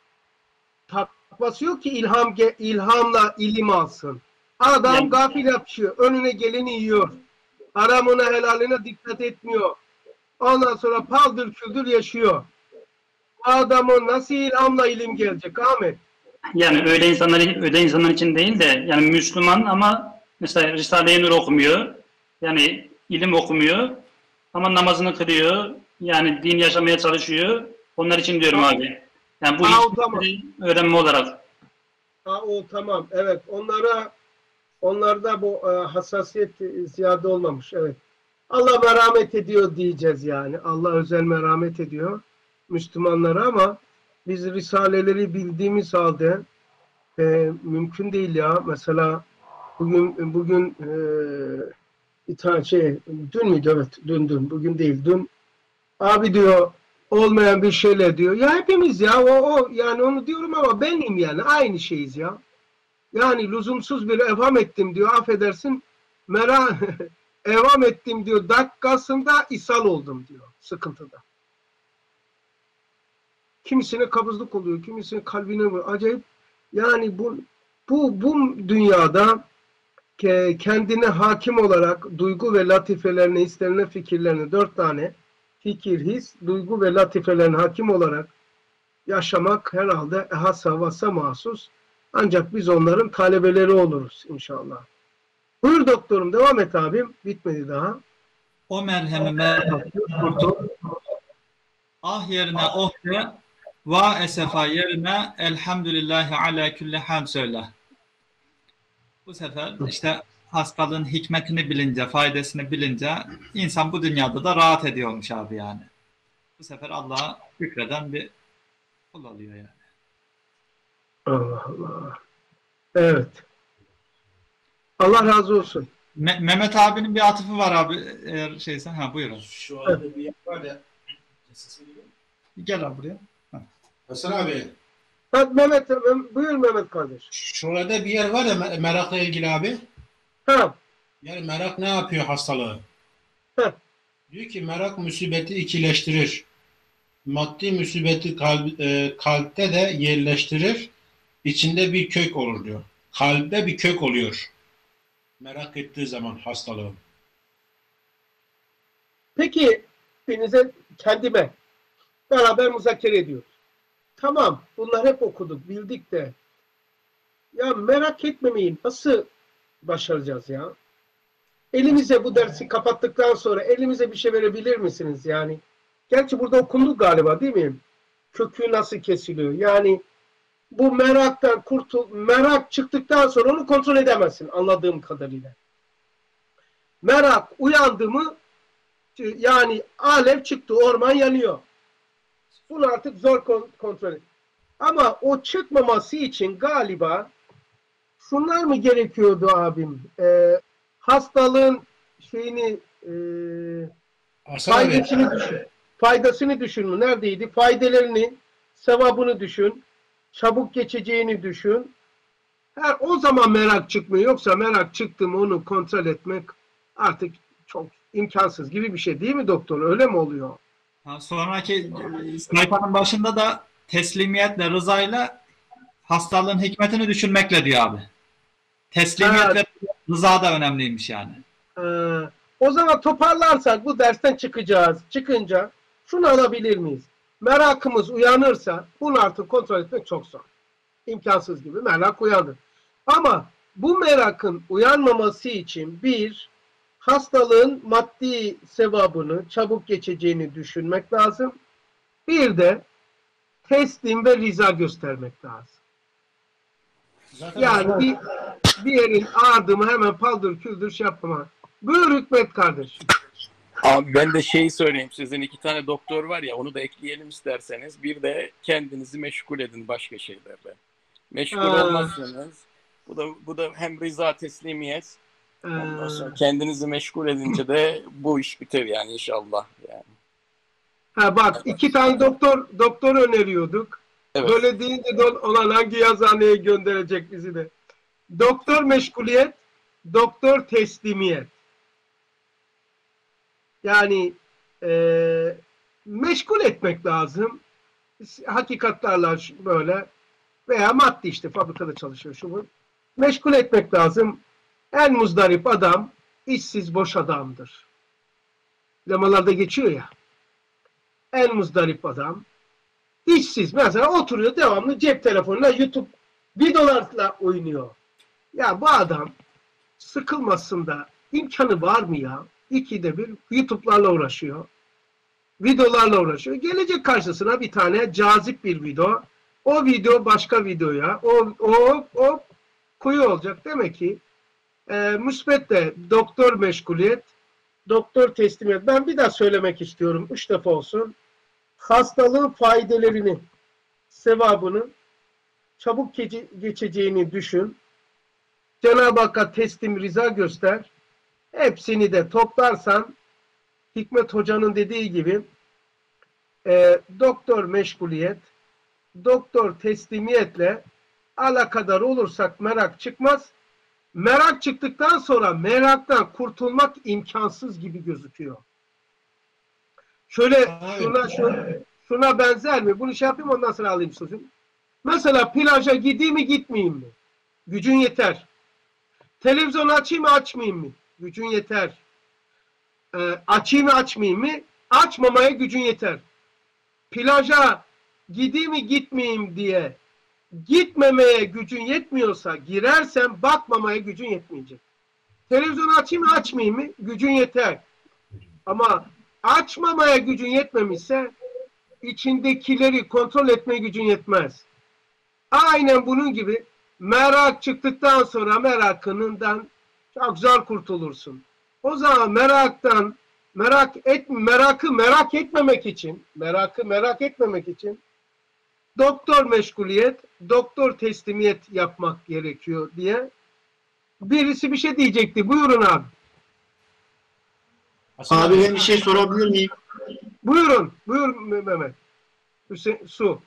Takvası yok ki ilham ilhamla ilim alsın. Adam Yani- gafil yapıyor. Önüne geleni yiyor. Haramına helaline dikkat etmiyor. Ondan sonra paldır küldür yaşıyor. Adamın nasıl ilhamla ilim gelecek Ahmet? Yani öyle insanlar öyle insanlar için değil de yani Müslüman ama mesela Risale-i Nur okumuyor. Yani ilim okumuyor ama namazını kılıyor. Yani din yaşamaya çalışıyor. Onlar için diyorum abi. Yani bu Ha, o hiç tamam. öğrenme olarak. Ha, o tamam. Evet. Onlara onlarda bu e, hassasiyet e, ziyade olmamış. Evet. Allah merhamet ediyor diyeceğiz yani. Allah özel merhamet ediyor Müslümanlara ama biz Risaleleri bildiğimiz halde e, mümkün değil ya. Mesela bugün bugün e, bir tane şey, dün müydü? Evet, dün dün. Bugün değil, dün. Abi diyor, olmayan bir şeyle diyor. Ya hepimiz ya, o, o yani onu diyorum ama benim yani. Aynı şeyiz ya. Yani lüzumsuz bir evham ettim diyor. Affedersin. Merak evham ettim diyor. Dakikasında ishal oldum diyor. Sıkıntıda. Kimisine kabızlık oluyor. Kimisine kalbine vuruyor. Acayip. Yani bu bu bu dünyada kendine hakim olarak duygu ve latifelerini, hislerine, fikirlerini, dört tane fikir, his, duygu ve latifelerine hakim olarak yaşamak herhalde ehassa vassa mahsus. Ancak biz onların talebeleri oluruz inşallah. Buyur doktorum, devam et abim. Bitmedi daha. O merhemi merhem kurtul. Ah yerine oh de. Va esefa yerine elhamdülillahi ala külli hal söyle. Bu sefer işte hastalığın hikmetini bilince, faydasını bilince insan bu dünyada da rahat ediyormuş abi yani. Bu sefer Allah'a şükreden bir kul oluyor yani. Allah Allah. Evet. Allah razı olsun. Me Mehmet abinin bir atıfı var abi, eğer şeysen. Ha buyurun. Şu anda bir yer var ya. Gel abi buraya. Ha. Hasan abi. Hadi Mehmet, buyur Mehmet kardeş. Şurada bir yer var ya merakla ilgili abi. Ha. Yani merak ne yapıyor hastalığı? Ha. Diyor ki merak musibeti ikileştirir. Maddi musibeti kalp, e, kalpte de yerleştirir. İçinde bir kök olur diyor. Kalpte bir kök oluyor. Merak ettiği zaman hastalığın. Peki hepinize, kendime beraber müzakere ediyoruz. Tamam, bunlar hep okuduk, bildik de ya merak etmemeyin, nasıl başaracağız ya? Elimize bu dersi kapattıktan sonra elimize bir şey verebilir misiniz yani? Gerçi burada okundu galiba değil mi? Kökü nasıl kesiliyor? Yani bu meraktan kurtul, merak çıktıktan sonra onu kontrol edemezsin anladığım kadarıyla. Merak uyandı mı yani alev çıktı, orman yanıyor. Bunu artık zor kontrol et. Ama o çıkmaması için galiba şunlar mı gerekiyordu abim? Ee, hastalığın şeyini e, faydasını düşün. Faydasını düşün mü? Neredeydi? Faydalarını, sevabını düşün. Çabuk geçeceğini düşün. Her o zaman merak çıkmıyor. Yoksa merak çıktı mı onu kontrol etmek artık çok imkansız gibi bir şey değil mi doktor? Öyle mi oluyor? Ha, sonraki sayfanın başında da teslimiyetle, rızayla hastalığın hikmetini düşünmekle diyor abi. Teslimiyet Evet. ve rıza da önemliymiş yani. Ee, o zaman toparlarsak bu dersten çıkacağız. Çıkınca şunu alabilir miyiz? Merakımız uyanırsa bunu artık kontrol etmek çok zor. İmkansız gibi merak uyanır. Ama bu merakın uyanmaması için bir, hastalığın maddi sevabını, çabuk geçeceğini düşünmek lazım. Bir de teslim ve riza göstermek lazım. Zaten Yani bir, bir yerin ardımı hemen paldır küldür şey yapma. Buyur Hikmet kardeşim. Abi ben de şeyi söyleyeyim. Sizin iki tane doktor var ya, onu da ekleyelim isterseniz. Bir de kendinizi meşgul edin başka şeylerle. Meşgul Ha. olmazsanız bu da bu da hem rıza, teslimiyet. Ondan sonra Ee, kendinizi meşgul edince de bu iş biter yani inşallah. Yani. ha bak iki tane doktor doktor öneriyorduk. Evet. Böyle deyince de olan hangi yazıhaneye gönderecek bizi de. Doktor meşguliyet, doktor teslimiyet. Yani e, meşgul etmek lazım. Hakikatlarla böyle veya maddi işte fabrikada çalışıyor şu bu. Meşgul etmek lazım. En muzdarip adam işsiz boş adamdır. Lemalarda geçiyor ya. En muzdarip adam işsiz. Mesela oturuyor devamlı cep telefonuyla YouTube videolarla oynuyor. Ya bu adam sıkılmasın da imkanı var mı ya? İkide bir YouTube'larla uğraşıyor. Videolarla uğraşıyor. Gelecek karşısına bir tane cazip bir video. O video başka videoya. O, o, o kuyu olacak. Demek ki e, müsbet de doktor meşguliyet, doktor teslimiyet. Ben bir daha söylemek istiyorum. Üç defa olsun. Hastalığın faydalarını, sevabını, çabuk geçe geçeceğini düşün. Cenab-ı Hakk'a teslim rıza göster. Hepsini de toplarsan Hikmet Hoca'nın dediği gibi e, doktor meşguliyet, doktor teslimiyetle alakadar olursak merak çıkmaz. Merak çıktıktan sonra meraktan kurtulmak imkansız gibi gözüküyor. Şöyle şuna, şuna, şuna benzer mi? Bunu şey yapayım ondan sonra alayım sözüm. Mesela plaja gideyim mi gitmeyeyim mi? Gücün yeter. Televizyon açayım mı açmayayım mı? Gücün yeter. Ee, açayım mı açmayayım mı? Açmamaya gücün yeter. Plaja gideyim mi gitmeyeyim diye gitmemeye gücün yetmiyorsa girersen bakmamaya gücün yetmeyecek. Televizyonu açayım mı açmayayım mı? Gücün yeter. Ama açmamaya gücün yetmemişse içindekileri kontrol etmeye gücün yetmez. Aynen bunun gibi merak çıktıktan sonra merakından çok zor kurtulursun. O zaman meraktan merak et merakı merak etmemek için merakı merak etmemek için doktor meşguliyet, doktor teslimiyet yapmak gerekiyor diye birisi bir şey diyecekti. Buyurun abi. Abi ben bir şey sorabilir miyim? Buyurun. Buyur Mehmet. Hüseyin, Su.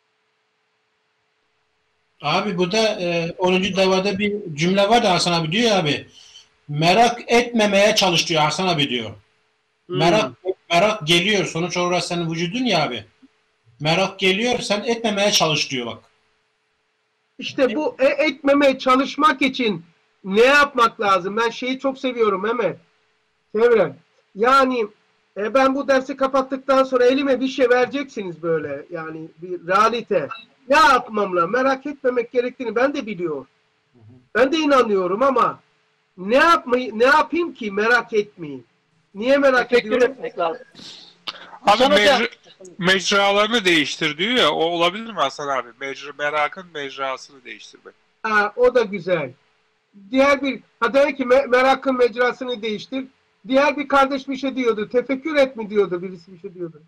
Abi burada e, onuncu davada bir cümle var da Hasan abi diyor ya abi. Merak etmemeye çalış diyor Hasan abi diyor. Hmm. Merak merak geliyor. Sonuç olarak senin vücudun ya abi. Merak geliyor, sen etmemeye çalış diyor bak. İşte bu e etmemeye çalışmak için ne yapmak lazım? Ben şeyi çok seviyorum Mehmet. Sevren. Yani e, ben bu dersi kapattıktan sonra elime bir şey vereceksiniz böyle. Yani bir realite. Ne yapmam lazım? Merak etmemek gerektiğini ben de biliyorum. Ben de inanıyorum ama ne yapmayı ne yapayım ki merak etmeyeyim? Niye merak Teşekkür ediyorum? etmek lazım. Abi Hasan Hocam. mecra, mecralarını değiştir diyor ya, o olabilir mi Hasan abi? Mecra, merakın mecrasını değiştirmek. Ha, o da güzel. Diğer bir, ha demek ki me merakın mecrasını değiştir. Diğer bir kardeş bir şey diyordu. Tefekkür et mi diyordu. Birisi bir şey diyordu.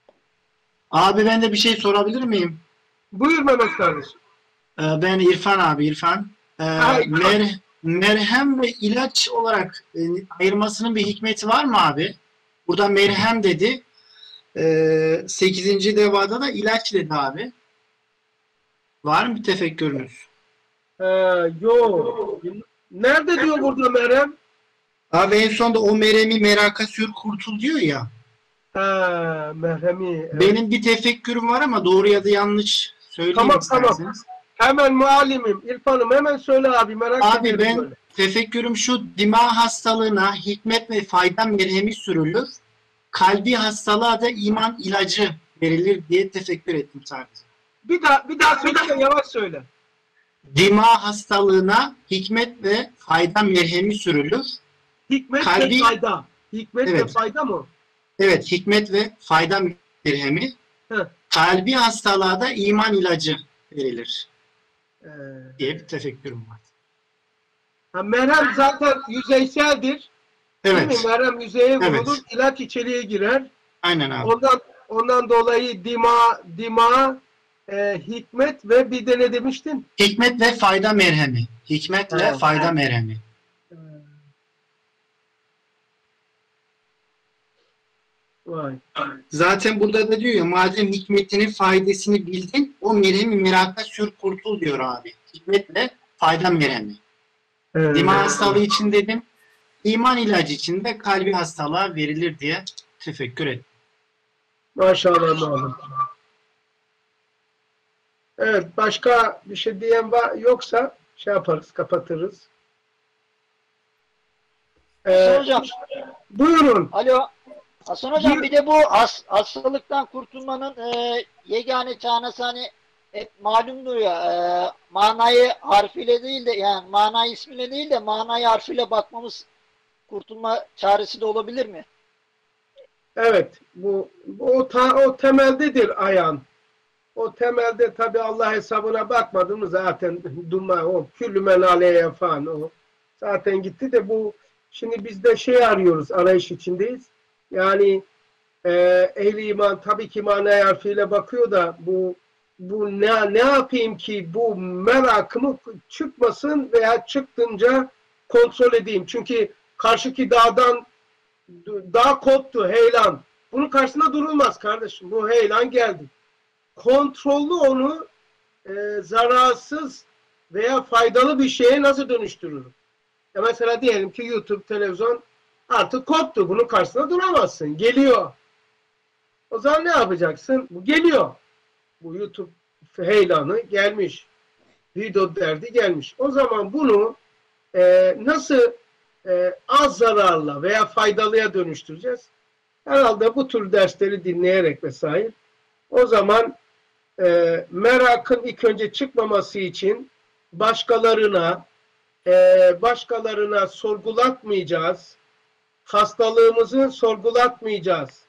Abi ben de bir şey sorabilir miyim? Buyur Mehmet kardeşim. Ee, ben İrfan abi İrfan. Ee, Ay, mer merhem ve ilaç olarak e, ayırmasının bir hikmeti var mı abi? Burada merhem dedi. Ee, sekizinci devada da ilaç dedi abi. Var mı bir tefekkürünüz? Ee, yok. Nerede diyor burada merhem? Abi en sonunda o merhemi meraka sür kurtul diyor ya. Ha, merhemi. Evet. Benim bir tefekkürüm var ama doğru ya da yanlış söyleyeyim Tamam, isterseniz. tamam. Hemen muallimim, İrfan'ım hemen söyle abi, merak Abi ederim ben böyle. tefekkürüm şu: dima hastalığına hikmet ve fayda merhemi sürülür. Kalbi hastalığa da iman ilacı verilir diye tefekkür ettim sadece. Bir daha bir daha söyle de yavaş söyle. Dima hastalığına hikmet ve fayda merhemi sürülür. Hikmet Kalbi- ve fayda. Hikmet ve Evet. fayda mı? Evet, hikmet ve fayda merhemi. Heh. Kalbi hastalığa da iman ilacı verilir Ee, diye bir tefekkürüm var. ha, merhem zaten yüzeyseldir. Değil mi? Evet, Merhem yüzeye vurulur, Evet. ilaç içeriye girer. aynen abi. Ondan ondan dolayı dima, dima, e, hikmet ve bir de ne demiştin? Hikmet ve fayda merhemi. Hikmet ve Evet. fayda merhemi. Vay. Zaten burada da diyor ya, madem hikmetinin faydasını bildin, o merhemi meraka sür kurtul diyor abi. Hikmet ve fayda merhemi. Evet. Dima hastalığı için dedim. İman ilacı için de kalbi hastalığa verilir diye tefekkür et. Maşallah muallim. Evet, başka bir şey diyen var yoksa şey yaparız, kapatırız. Ee, Hasan Hocam. Buyurun. Alo. Hasan Hocam, bir de bu has, hastalıktan kurtulmanın e, yegane çaresi hani hep malumdur ya, e, manayı harfiyle değil de, yani manayı ismiyle değil de manayı harfiyle bakmamız kurtulma çaresi de olabilir mi? Evet, bu, bu o, ta, o temeldedir ayan. O temelde tabi Allah hesabına bakmadığımız zaten duma, o küllü menaleye falan o zaten gitti de bu şimdi biz de şey arıyoruz, arayış içindeyiz. Yani e, ehli iman tabii ki manaya harfiyle bakıyor da bu bu ne ne yapayım ki bu merakımı çıkmasın veya çıktınca kontrol edeyim. Çünkü karşıki dağdan dağ koptu, heyelan. Bunun karşısında durulmaz kardeşim. Bu heyelan geldi. Kontrollü onu e, zararsız veya faydalı bir şeye nasıl dönüştürürüm? Ya mesela diyelim ki YouTube, televizyon artık koptu. Bunun karşısında duramazsın. Geliyor. O zaman ne yapacaksın? Bu geliyor. Bu YouTube heyelanı gelmiş. Video derdi gelmiş. O zaman bunu e, nasıl e, az zararla veya faydalıya dönüştüreceğiz? Herhalde bu tür dersleri dinleyerek vesaire. O zaman e, merakın ilk önce çıkmaması için başkalarına e, başkalarına sorgulatmayacağız. Hastalığımızı sorgulatmayacağız.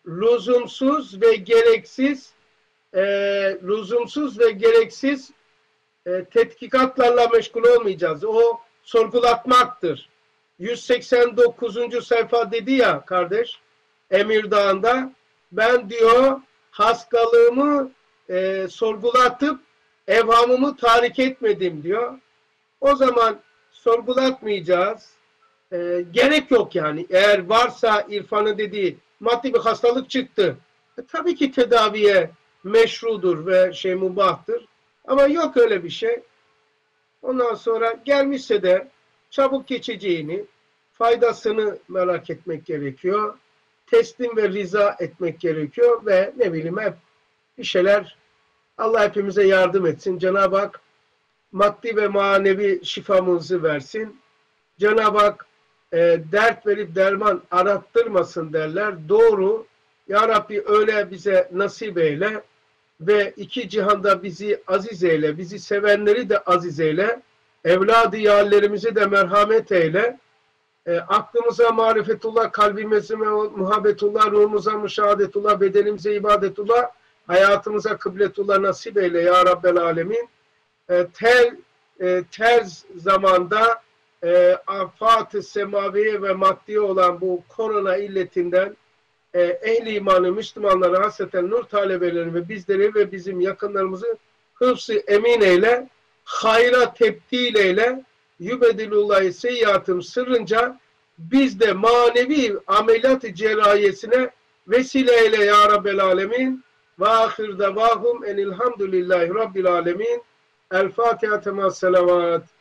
Lüzumsuz ve gereksiz e, lüzumsuz ve gereksiz e, tetkikatlarla meşgul olmayacağız. O sorgulatmaktır. yüz seksen dokuzuncu sayfa dedi ya kardeş, Emir Dağı'nda, ben diyor hastalığımı e, sorgulatıp evhamımı tahrik etmedim diyor. O zaman sorgulatmayacağız. E, gerek yok yani. Eğer varsa irfanın dediği maddi bir hastalık çıktı. E, tabii ki tedaviye meşrudur ve şey mubahtır. Ama yok öyle bir şey. Ondan sonra gelmişse de çabuk geçeceğini, faydasını merak etmek gerekiyor. Teslim ve riza etmek gerekiyor ve ne bileyim hep bir şeyler. Allah hepimize yardım etsin. Cenab-ı Hak maddi ve manevi şifamızı versin. Cenab-ı Hak e, dert verip derman arattırmasın derler. Doğru. Ya Rabbi öyle bize nasip eyle ve iki cihanda bizi aziz eyle, bizi sevenleri de aziz eyle, evladı yârlerimizi de merhamet eyle. E, aklımıza marifetullah, kalbimize muhabbetullah, ruhumuza müşahadetullah, bedenimize ibadetullah, hayatımıza kıbletullah nasip eyle ya Rabbel Alemin. E, tel, e, ters zamanda e, afat-ı semaviye ve maddi olan bu korona illetinden e, ehli imanı Müslümanlara hasreten nur talebelerini ve bizleri ve bizim yakınlarımızı hıfz-ı emin eyle, hayra tebdil eyle, yübedilullahi seyyiatım sırrınca biz de manevi ameliyat-ı cerrahiyesine vesile eyle ya Rabbel Alemin. Ve ahir davahum enilhamdülillahi Rabbil Alemin. El Fatiha tema selavat.